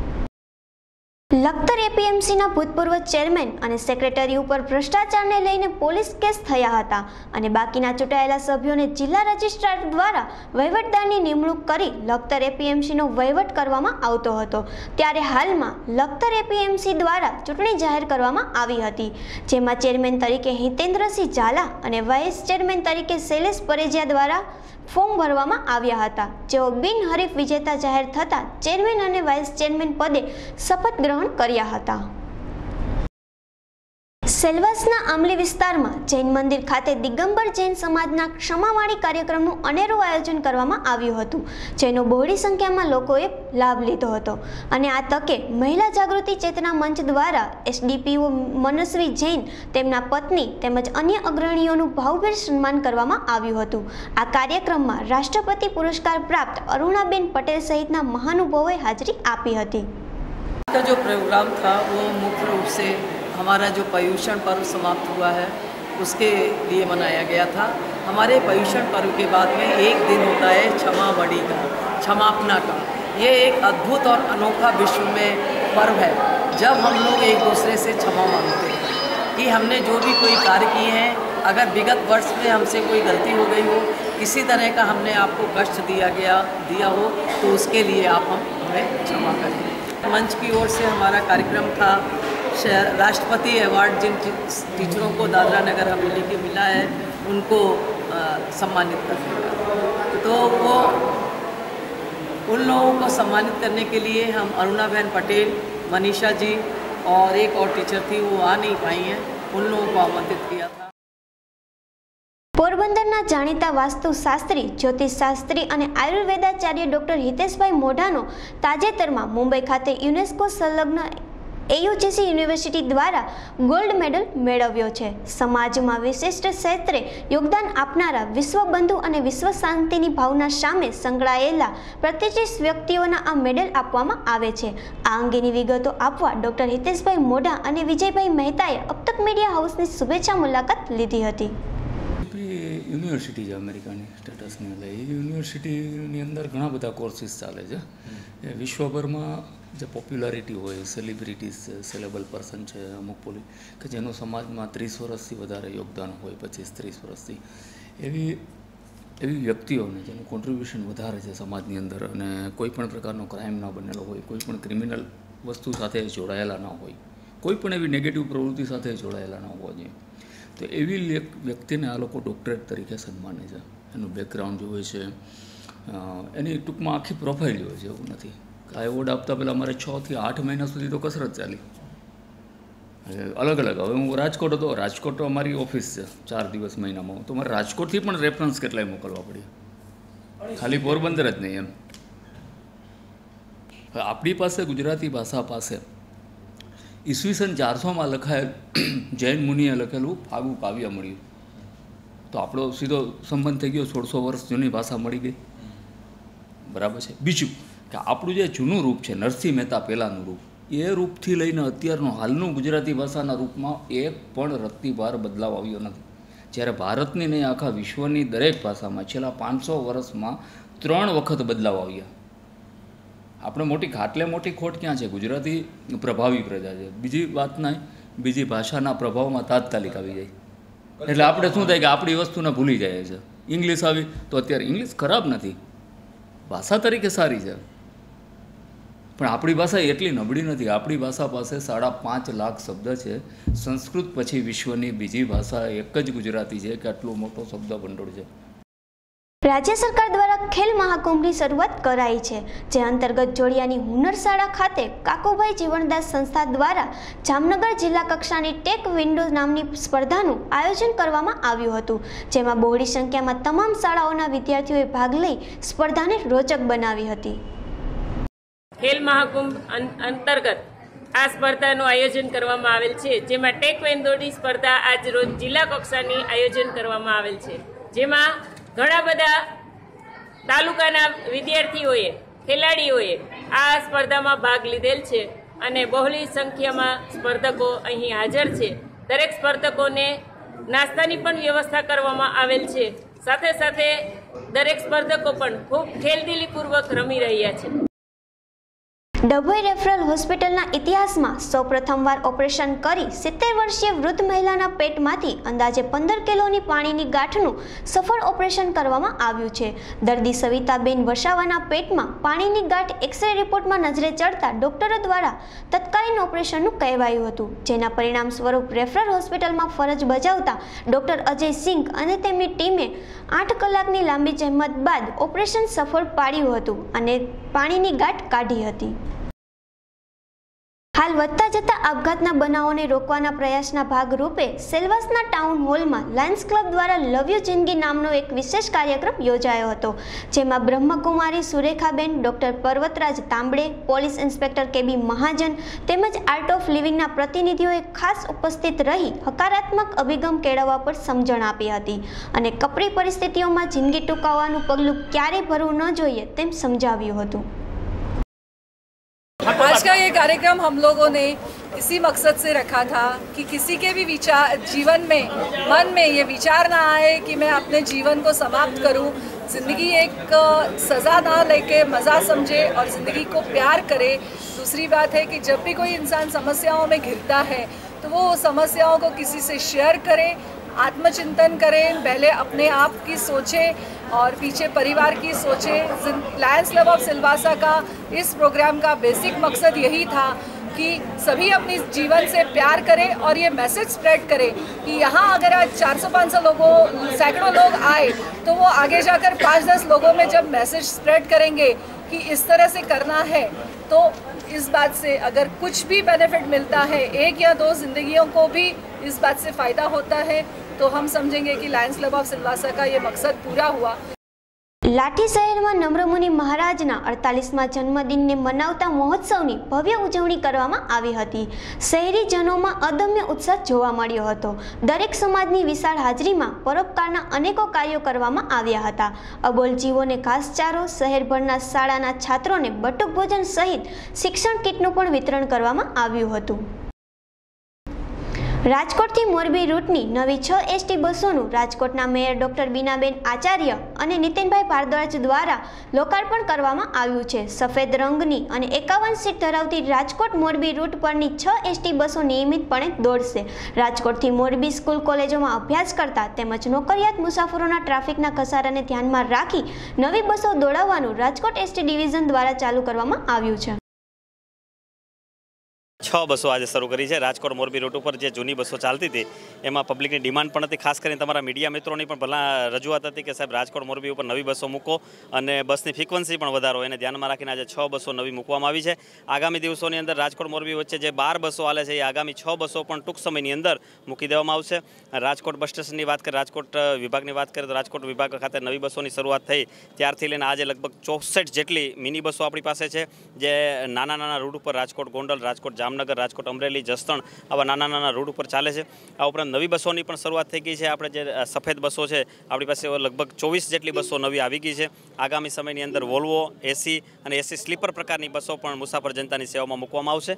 લખતર એપીએમસીના ભૂતપૂર્વ ચેરમેન અને સેક્રેટરી ઉપર ભ્રષ્ટાચારને લઈને પોલીસ કેસ થયા હતા અને બાકીના ચૂંટાયેલા સભ્યોને જિલ્લા રજિસ્ટ્રાર દ્વારા વહીવટદારની નિમણૂક કરી લખતર એપીએમસીનો વહીવટ કરવામાં આવતો હતો. ત્યારે હાલમાં લખતર એપીએમસી દ્વારા ચૂંટણી જાહેર કરવામાં આવી હતી, જેમાં ચેરમેન તરીકે હિતેન્દ્રસિંહ ઝાલા અને વાઇસ ચેરમેન તરીકે શૈલેષ પરેજિયા દ્વારા ફોર્મ ભરવામાં આવ્યા હતા, જેઓ બિનહરીફ વિજેતા જાહેર થતા ચેરમેન અને વાઇસ ચેરમેન પદે શપથ ગ્રહણ કર્યા હતા. સેલવાસના આમલી વિસ્તારમાં જૈન મંદિર ખાતે દિગંબર જૈન સમાજના ક્ષમાવાણી કાર્યક્રમનું અનેરું આયોજન કરવામાં આવ્યું હતું, જેનો બહોળી સંખ્યામાં લોકોએ લાભ લીધો હતો અને આ તકે મહિલા જાગૃતિ ચેતના મંચ દ્વારા એસડીપીઓ મનસ્વી જૈન, તેમના પત્ની તેમજ અન્ય અગ્રણીઓનું ભાવભેર સન્માન કરવામાં આવ્યું હતું. આ કાર્યક્રમમાં રાષ્ટ્રપતિ પુરસ્કાર પ્રાપ્ત અરુણાબેન પટેલ સહિતના મહાનુભાવોએ હાજરી આપી હતી. जो प्रोग्राम था वो मुख्य रूप से हमारा जो पर्यूषण पर्व समाप्त हुआ है उसके लिए मनाया गया था. हमारे पर्यूषण पर्व के बाद में एक दिन होता है क्षमावड़ी का, क्षमापना का. ये एक अद्भुत और अनोखा विश्व में पर्व है जब हम लोग एक दूसरे से क्षमा मांगते हैं कि हमने जो भी कोई कार्य किए हैं, अगर विगत वर्ष में हमसे कोई गलती हो गई हो, किसी तरह का हमने आपको कष्ट दिया हो तो उसके लिए आप हमें क्षमा करें. मंच की ओर से हमारा कार्यक्रम था राष्ट्रपति अवार्ड जिन टीचरों को दादरा नगर हवेली के मिला है उनको सम्मानित करने का. तो वो उन लोगों को सम्मानित करने के लिए हम अरुणाबेन पटेल, मनीषा जी और एक और टीचर थी, वो आ नहीं पाई हैं, उन लोगों को आमंत्रित किया था. પોરબંદરના જાણીતા વાસ્તુશાસ્ત્રી, જ્યોતિષશાસ્ત્રી અને આયુર્વેદાચાર્ય ડોક્ટર હિતેશભાઈ મોઢાનો તાજેતરમાં મુંબઈ ખાતે યુનેસ્કો સંલગ્ન AUGC યુનિવર્સિટી દ્વારા ગોલ્ડ મેડલ મેળવ્યો છે. સમાજમાં વિશિષ્ટ ક્ષેત્રે યોગદાન આપનારા વિશ્વબંધુ અને વિશ્વ શાંતિની ભાવના સામે સંકળાયેલા પ્રતિષ્ઠિત વ્યક્તિઓના આ મેડલ આપવામાં આવે છે. આ અંગેની વિગતો આપવા ડોક્ટર હિતેશભાઈ મોઢા અને વિજયભાઈ મહેતાએ અબતક મીડિયા હાઉસની શુભેચ્છા મુલાકાત લીધી હતી. યુનિવર્સિટી છે અમેરિકાની સ્ટેટસની, એટલે એ યુનિવર્સિટીની અંદર ઘણા બધા કોર્સીસ ચાલે છે. એ વિશ્વભરમાં જે પોપ્યુલારિટી હોય, સેલિબ્રિટીઝ છે, સેલેબલ પર્સન છે, અમુક કે જેનું સમાજમાં 30 વર્ષથી વધારે યોગદાન હોય, 25-30 વર્ષથી, એવી વ્યક્તિઓને જેનું કોન્ટ્રીબ્યુશન વધારે છે સમાજની અંદર, અને કોઈ પણ પ્રકારનો ક્રાઇમ ના બનેલો હોય, કોઈ પણ ક્રિમિનલ વસ્તુ સાથે જોડાયેલા ના હોય, કોઈ પણ એવી નેગેટિવ પ્રવૃત્તિ સાથે જોડાયેલા ના હોવા જોઈએ, તો એવી વ્યક્તિને આ લોકો ડૉક્ટરેટ તરીકે સન્માને છે. એનું બેકગ્રાઉન્ડ જોવે છે, એની ટૂંકમાં આખી પ્રોફાઇલ જોવે છે. એવું નથી આ એવોર્ડ આપતા પહેલાં અમારે 6 થી 8 મહિના સુધી તો કસરત ચાલી, અલગ અલગ. હવે હું રાજકોટ હતો, રાજકોટ અમારી ઓફિસ છે 4 દિવસ મહિનામાં, તો મારે રાજકોટથી પણ રેફરન્સ કેટલાય મોકલવા પડી, ખાલી પોરબંદર જ નહીં એમ. આપણી પાસે ગુજરાતી ભાષા પાસે ઈસવીસન 400માં લખાયેલ જૈન મુનિએ લખેલું ફાગુ કાવ્ય મળ્યું, તો આપણો સીધો સંબંધ થઈ ગયો. 1600 વર્ષ જૂની ભાષા મળી ગઈ, બરાબર છે. બીજું કે આપણું જે જૂનું રૂપ છે, નરસિંહ મહેતા પહેલાંનું રૂપ, એ રૂપથી લઈને અત્યારનું હાલનું ગુજરાતી ભાષાના રૂપમાં એક પણ રત્તીભાર બદલાવ આવ્યો નથી. જ્યારે ભારતની નહીં આખા વિશ્વની દરેક ભાષામાં છેલ્લા 500 વર્ષમાં 3 વખત બદલાવ આવ્યા. આપણે મોટી ખાટલે મોટી ખોટ ક્યાં છે? ગુજરાતી પ્રભાવી પ્રજા છે, બીજી વાત નહીં, બીજી ભાષાના પ્રભાવમાં તાત્કાલિક આવી જાય. એટલે આપણે શું થાય કે આપણી વસ્તુને ભૂલી જાય છે. ઇંગ્લિશ આવી તો અત્યારે ઇંગ્લિશ ખરાબ નથી, ભાષા તરીકે સારી છે, પણ આપણી ભાષા એટલી નબળી નથી. આપણી ભાષા પાસે 5.5 લાખ શબ્દ છે. સંસ્કૃત પછી વિશ્વની બીજી ભાષા એક જ ગુજરાતી છે કે આટલો મોટો શબ્દ ભંડોળ છે. રાજ્ય સરકાર દ્વારા ખેલ મહાકુંભની શરૂઆત કરાઈ છે, જે અંતર્ગત જોડિયાની હુનર શાળા ખાતે કાકુભાઈ જીવણદાસ સંસ્થા દ્વારા જામનગર જિલ્લા કક્ષાની ટેક વિન્ડો નામની સ્પર્ધાનું આયોજન કરવામાં આવ્યું હતું, જેમાં બહોળી સંખ્યામાં તમામ શાળાઓના વિદ્યાર્થીઓએ ભાગ લઈ સ્પર્ધાને રોચક બનાવી હતી. ખેલ મહાકુંભ અંતર્ગત આ સ્પર્ધાનું આયોજન કરવામાં આવેલ છે, જેમાં ટેકવેન્ડોની સ્પર્ધા આજ રોજ જિલ્લા કક્ષાની આયોજન કરવામાં આવેલ છે, જેમાં ઘણા બધા તાલુકાના વિદ્યાર્થીઓએ, ખેલાડીઓએ આ સ્પર્ધામાં ભાગ લીધેલ છે અને બહોળી સંખ્યામાં સ્પર્ધકો અહીં હાજર છે. દરેક સ્પર્ધકોને નાસ્તાની પણ વ્યવસ્થા કરવામાં આવેલ છે. સાથે સાથે દરેક સ્પર્ધકો પણ ખૂબ ખેલદિલીપૂર્વક રમી રહ્યા છે. ડભોઈ રેફરલ હોસ્પિટલના ઇતિહાસમાં સૌપ્રથમવાર ઓપરેશન કરી 70 વર્ષીય વૃદ્ધ મહિલાના પેટમાંથી અંદાજે 15 કિલોની પાણીની ગાંઠનું સફળ ઓપરેશન કરવામાં આવ્યું છે. દર્દી સવિતાબેન વસાવાના પેટમાં પાણીની ગાંઠ એક્સરે રિપોર્ટમાં નજરે ચડતા ડોક્ટરો દ્વારા તત્કાલીન ઓપરેશનનું કહેવાયું હતું, જેના પરિણામ સ્વરૂપ રેફરલ હોસ્પિટલમાં ફરજ બજાવતા ડોક્ટર અજય સિંઘ અને તેમની ટીમે 8 કલાકની લાંબી જહેમત બાદ ઓપરેશન સફળ પાડ્યું હતું અને પાણીની ગાંઠ કાઢી હતી. હાલ વધતા જતા આપઘાતના બનાવોને રોકવાના પ્રયાસના ભાગરૂપે સેલવાસના ટાઉન હોલમાં લાયન્સ ક્લબ દ્વારા લવ યુ જિંદગી નામનો એક વિશેષ કાર્યક્રમ યોજાયો હતો, જેમાં બ્રહ્મકુમારી સુરેખાબેન, doctor Parvatraj Tambade, police inspector KB Mahajan તેમજ આર્ટ ઓફ લિવિંગના પ્રતિનિધિઓએ ખાસ ઉપસ્થિત રહી હકારાત્મક અભિગમ કેળવવા પર સમજણ આપી હતી અને કપરી પરિસ્થિતિઓમાં જિંદગી ટૂંકાવવાનું પગલું ક્યારેય ભરવું ન જોઈએ તેમ સમજાવ્યું હતું. आज का ये कार्यक्रम हम लोगों ने इसी मकसद से रखा था कि किसी के भी विचार जीवन में मन में ये विचार ना आए कि मैं अपने जीवन को समाप्त करूं. ज़िंदगी एक सज़ा ना लेके मज़ा समझे और ज़िंदगी को प्यार करे. दूसरी बात है कि जब भी कोई इंसान समस्याओं में घिरता है तो वो समस्याओं को किसी से शेयर करे, आत्मचिंतन करें, पहले अपने आप की सोचे और पीछे परिवार की सोचे. लायंस क्लब ऑफ सिलवासा का इस प्रोग्राम का बेसिक मकसद यही था कि सभी अपनी जीवन से प्यार करें और ये मैसेज स्प्रेड करें कि यहाँ अगर आज 400-500 लोगों, सैकड़ों लोग आए तो वो आगे जाकर 5-10 लोगों में जब मैसेज स्प्रेड करेंगे कि इस तरह से करना है, तो इस बात से अगर कुछ भी बेनिफिट मिलता है, 1 या 2 जिंदगियों को भी इस बात से फ़ायदा होता है. तो हम समझेंगे कि लायंस क्लब ऑफ सिलवासा का ये मकसद पूरा हुआ। લાઠી શહેરમાં નમ્રમુનિ મહારાજના 48મા જન્મદિનને મનાવતા મહોત્સવની ભવ્ય ઉજવણી કરવામાં આવી હતી. શહેરીજનોમાં અદમ્ય ઉત્સાહ જોવા મળ્યો હતો. દરેક સમાજની વિશાળ હાજરીમાં પરોપકારના અનેકો કાર્યો કરવામાં આવ્યા હતા. અબોલ જીવોને ઘાસચારો, શહેરભરના શાળાના છાત્રોને બટુક ભોજન સહિત શિક્ષણ કીટનું પણ વિતરણ કરવામાં આવ્યું હતું. રાજકોટથી મોરબી રૂટની નવી 6 એસટી બસોનું રાજકોટના મેયર ડોક્ટર બીનાબેન આચાર્ય અને નીતિનભાઈ ભારદ્વાજ દ્વારા લોકાર્પણ કરવામાં આવ્યું છે. સફેદ રંગની અને 51 સીટ ધરાવતી રાજકોટ મોરબી રૂટ પરની 6 એસટી બસો નિયમિતપણે દોડશે. રાજકોટથી મોરબી સ્કૂલ કોલેજોમાં અભ્યાસ કરતા તેમજ નોકરિયાત મુસાફરોના ટ્રાફિકના ઘસારાને ધ્યાનમાં રાખી નવી બસો દોડાવવાનું રાજકોટ એસટી ડિવિઝન દ્વારા ચાલુ કરવામાં આવ્યું છે. 6 બસો આજે શરૂ કરી છે. રાજકોટ મોરબી રૂટ ઉપર જે જૂની બસો ચાલતી હતી એમાં પબ્લિકની ડિમાન્ડ પણ હતી. ખાસ કરીને તમારા મીડિયા મિત્રોની પણ ભલા રજૂઆત હતી કે સાહેબ રાજકોટ મોરબી ઉપર નવી બસો મૂકો અને બસની ફ્રિકવન્સી પણ વધારો. એને ધ્યાનમાં રાખીને આજે 6 બસો નવી મૂકવામાં આવી છે. આગામી દિવસોની અંદર રાજકોટ મોરબી વચ્ચે જે 12 બસો હાલે છે એ આગામી 6 બસો પણ ટૂંક સમયની અંદર મૂકી દેવામાં આવશે. રાજકોટ બસ સ્ટેશનની વાત કરીએ, રાજકોટ વિભાગની વાત કરીએ તો રાજકોટ વિભાગ ખાતે નવી બસોની શરૂઆત થઈ ત્યારથી લઈને આજે લગભગ 64 જેટલી મિની બસો આપણી પાસે છે જે નાના રૂટ ઉપર રાજકોટ ગોંડલ, રાજકોટ જામનગર, રાજકોટ અમરેલી, જસદણ આવા નાના રૂટ ઉપર ચાલે છે. આ ઉપરાંત નવી બસોની પણ શરૂઆત થઈ ગઈ છે. આપણે જે સફેદ બસો છે આપણી પાસે લગભગ 24 જેટલી બસો નવી આવી ગઈ છે. આગામી સમયની અંદર વોલ્વો, એસી અને એસી સ્લીપર પ્રકારની બસો પણ મુસાફર જનતાની સેવામાં મૂકવામાં આવશે.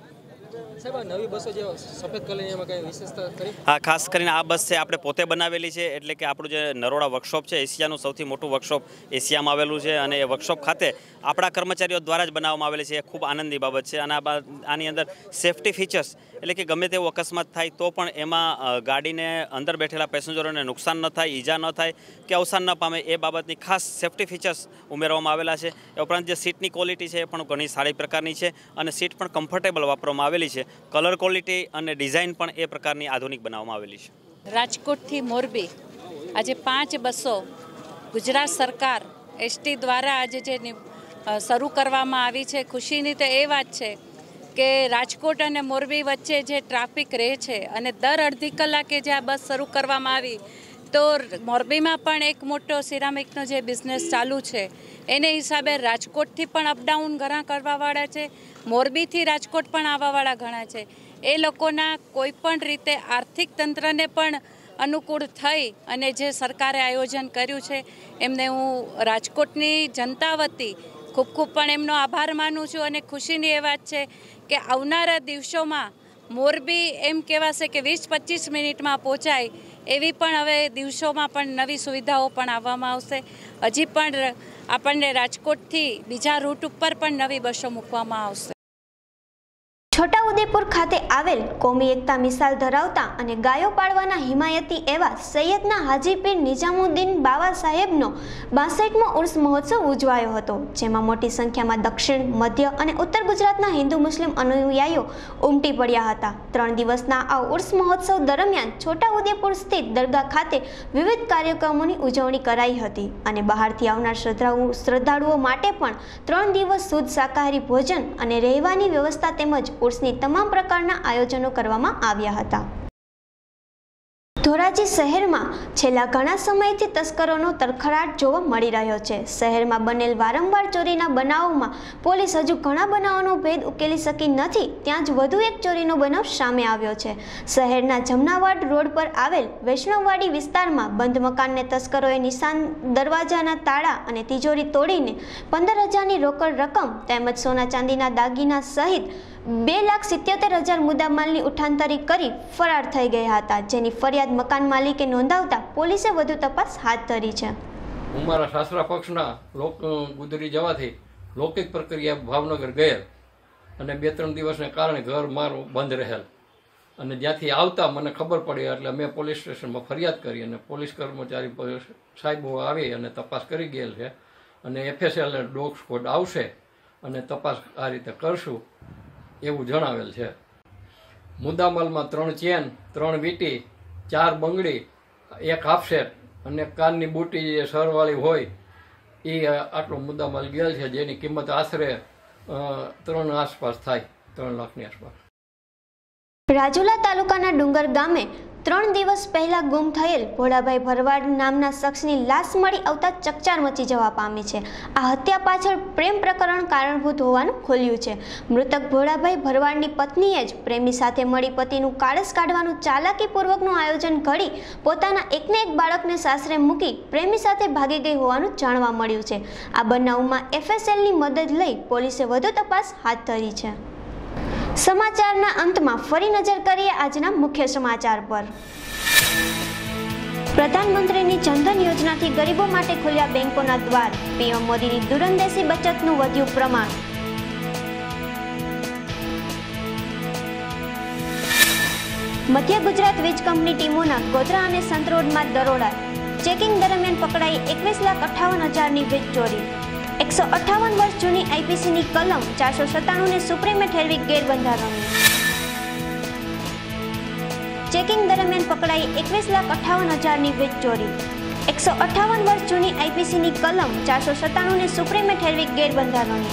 હા, ખાસ કરીને આ બસ છે આપણે પોતે બનાવેલી છે. એટલે કે આપણું જે નરોડા વર્કશોપ છે એશિયાનું સૌથી મોટું વર્કશોપ એશિયામાં આવેલું છે અને એ વર્કશોપ ખાતે આપણા કર્મચારીઓ દ્વારા જ બનાવવામાં આવેલી છે. એ ખૂબ આનંદની બાબત છે. અને આની અંદર સેફ્ટી ફીચર્સ એટલે કે ગમે તેવો અકસ્માત થાય તો પણ એમાં ગાડીને અંદર બેઠેલા પેસેન્જરોને નુકસાન ન થાય, ઈજા ન થાય કે અવસાન ન પામે એ બાબતની ખાસ સેફ્ટી ફીચર્સ ઉમેરવામાં આવેલા છે. એ ઉપરાંત જે સીટની ક્વોલિટી છે એ પણ ઘણી સારી પ્રકારની છે અને સીટ પણ કમ્ફર્ટેબલ વાપરવામાં આવેલી છે. કલર ક્વોલિટી અને ડિઝાઇન પણ એ પ્રકારની આધુનિક બનાવવામાં આવેલી છે. રાજકોટથી મોરબી આજે 5 બસો ગુજરાત સરકાર એસટી દ્વારા આજે જે શરૂ કરવામાં આવી છે. ખુશીની તો એ વાત છે કે રાજકોટ અને મોરબી વચ્ચે જે ટ્રાફિક રહે છે અને દર અડધી કલાકે જે આ બસ શરૂ કરવામાં આવી તો મોરબીમાં પણ એક મોટો સિરામિકનો જે બિઝનેસ ચાલુ છે એને હિસાબે રાજકોટથી પણ અપડાઉન ઘણા કરવાવાળા છે, મોરબીથી રાજકોટ પણ આવવાવાળા ઘણા છે. એ લોકોના કોઈ પણ રીતે આર્થિક તંત્રને પણ અનુકૂળ થઈ અને જે સરકારે આયોજન કર્યું છે એમને હું રાજકોટની જનતા વતી ખૂબ ખૂબ પણ એમનો આભાર માનું છું. અને ખુશીની એ વાત છે કે આવનારા દિવસોમાં મોરબી એમ કહેવાશે કે 20-25 મિનિટમાં પહોંચાય એવી પણ હવે દિવસોમાં પણ નવી સુવિધાઓ પણ આવવામાં આવશે. હજી પણ આપણને રાજકોટથી બીજા રૂટ ઉપર પણ નવી બસો મૂકવામાં આવશે. છોટાઉદેપુર ખાતે આવેલ કોમી એકતા મિસાલ ધરાવતા અને ગાયો પાળવાના હિમાયતી એવા સૈયદના હાજીપીર નિજામુદ્દીન બાવા સાહેબનો 62મો ઉર્સ મહોત્સવ ઉજવાયો હતો. જેમાં મોટી સંખ્યામાં દક્ષિણ, મધ્ય અને ઉત્તર ગુજરાતના હિન્દુ મુસ્લિમ અનુયાયીઓ ઉમટી પડ્યા હતા. 3 દિવસના આ ઉર્સ મહોત્સવ દરમિયાન છોટાઉદેપુર સ્થિત દરગાહ ખાતે વિવિધ કાર્યક્રમોની ઉજવણી કરાઈ હતી અને બહારથી આવનાર શ્રદ્ધાળુઓ માટે પણ 3 દિવસ શુદ્ધ શાકાહારી ભોજન અને રહેવાની વ્યવસ્થા તેમજ ઉર્સની તમામ પ્રકારના આયોજનો કરવામાં આવ્યા હતા. ધોરાજી શહેરમાં છેલ્લા ઘણા સમયથી તસ્કરોનો તરખડાટ જોવા મળી રહ્યો છે. શહેરમાં બનેલ વારંવાર ચોરીના બનાવોમાં પોલીસ હજુ ઘણા બનાવોનો ભેદ ઉકેલી શકી નથી. ત્યાં જ વધુ એક ચોરીનો બનાવ સામે આવ્યો છે. શહેરના જમનાવાડ રોડ પર આવેલ વૈષ્ણવવાડી વિસ્તારમાં બંધ મકાનને તસ્કરોએ નિશાન દરવાજાના તાળા અને તિજોરી તોડીને 15,000ની રોકડ રકમ તેમજ સોના ચાંદીના દાગીના સહિત 2,77,000 મુદ્દામાલની ઉઠાંતરી કરી ફરાર થઈ ગયા હતા. જેની ફરિયાદ મકાન માલિકે નોંધાવતા પોલીસે વધુ તપાસ હાથ ધરી છે. હું મારા સાસરા પક્ષના ગુજરી જવાથી લૌકિક પ્રક્રિયા ભાવનગર ગયેલ અને 2-3 દિવસને કારણે ઘર મારું બંધ રહેલ અને જ્યાંથી આવતા મને ખબર પડી એટલે મેં પોલીસ સ્ટેશનમાં ફરિયાદ કરી અને પોલીસ કર્મચારી સાહેબો આવી અને તપાસ કરી ગયેલ છે અને FSL ડોગ સ્કોડ આવશે અને તપાસ આ રીતે કરશું એવું જણાવેલ છે. મુદ્દામાલમાં 3 ચેન, 3 વીટી, 4 બંગડી, 1 હાફસેટ અને કાનની બુટી જે સરવાળી હોય એ આટલો મુદ્દામાલ ગયેલ છે જેની કિંમત આશરે 3 આસપાસ થાય, 3 લાખની આસપાસ. રાજુલા તાલુકાના ડુંગર ગામે 3 દિવસ પહેલા ગુમ થયેલ ભોળાભાઈ ભરવાડ નામના શખ્સની લાશ મળી આવતા ચકચાર મચી જવા પામી છે. આ હત્યા પાછળ પ્રેમ પ્રકરણ કારણભૂત હોવાનું ખુલ્યું છે. મૃતક ભોળાભાઈ ભરવાડની પત્નીએ જ પ્રેમી સાથે મળી પતિનું કાળસ કાઢવાનું ચાલાકીપૂર્વકનું આયોજન ઘડી પોતાના એકને એક બાળકને સાસરે મૂકી પ્રેમી સાથે ભાગી ગઈ હોવાનું જાણવા મળ્યું છે. આ બનાવમાં FSLની મદદ લઈ પોલીસે વધુ તપાસ હાથ ધરી છે. સમાચારના અંતમાં ફરી નજર કરીએ આજના મુખ્ય સમાચાર પર. પ્રધાનમંત્રીની જનધન યોજનાથી ગરીબો માટે ખુલ્યા બેંકોના દ્વાર. પીએમ મોદીની દૂરંદેશી બચતનું વધ્યું પ્રમાણ. મધ્ય ગુજરાત વીજ કંપની ટીમોના ગોધરા અને સંતરોડમાં દરોડા. ચેકિંગ દરમિયાન પકડાઈ 21,58,000ની વીજ ચોરી. 158 વર્ષ જૂની IPCની કલમ 497ને સુપ્રીમે ઠેરવી ગેરબંધારણીય. ચેકિંગ દરમિયાન પકડાઈ 21,58,000ની વીજ ચોરી. 158 વર્ષ જૂની IPCની કલમ 497ને સુપ્રીમે ઠેરવી ગેરબંધારણીય.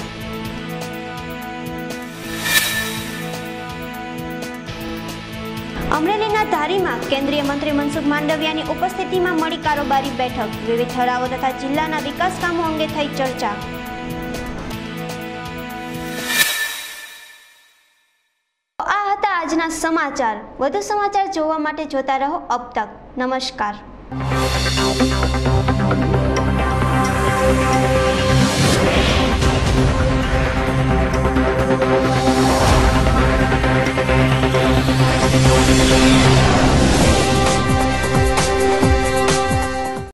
અમરેલીના ધારીમાં કેન્દ્રીય મંત્રી મનસુખ માંડવિયાની ઉપસ્થિતિમાં મળી કારોબારી બેઠક. વિવિધ ઠરાવો તથા જિલ્લાના વિકાસ કામો અંગે થઈ ચર્ચા. આ હતા આજના સમાચાર. વધુ સમાચાર જોવા માટે જોતા રહો અબ તક. નમસ્કાર.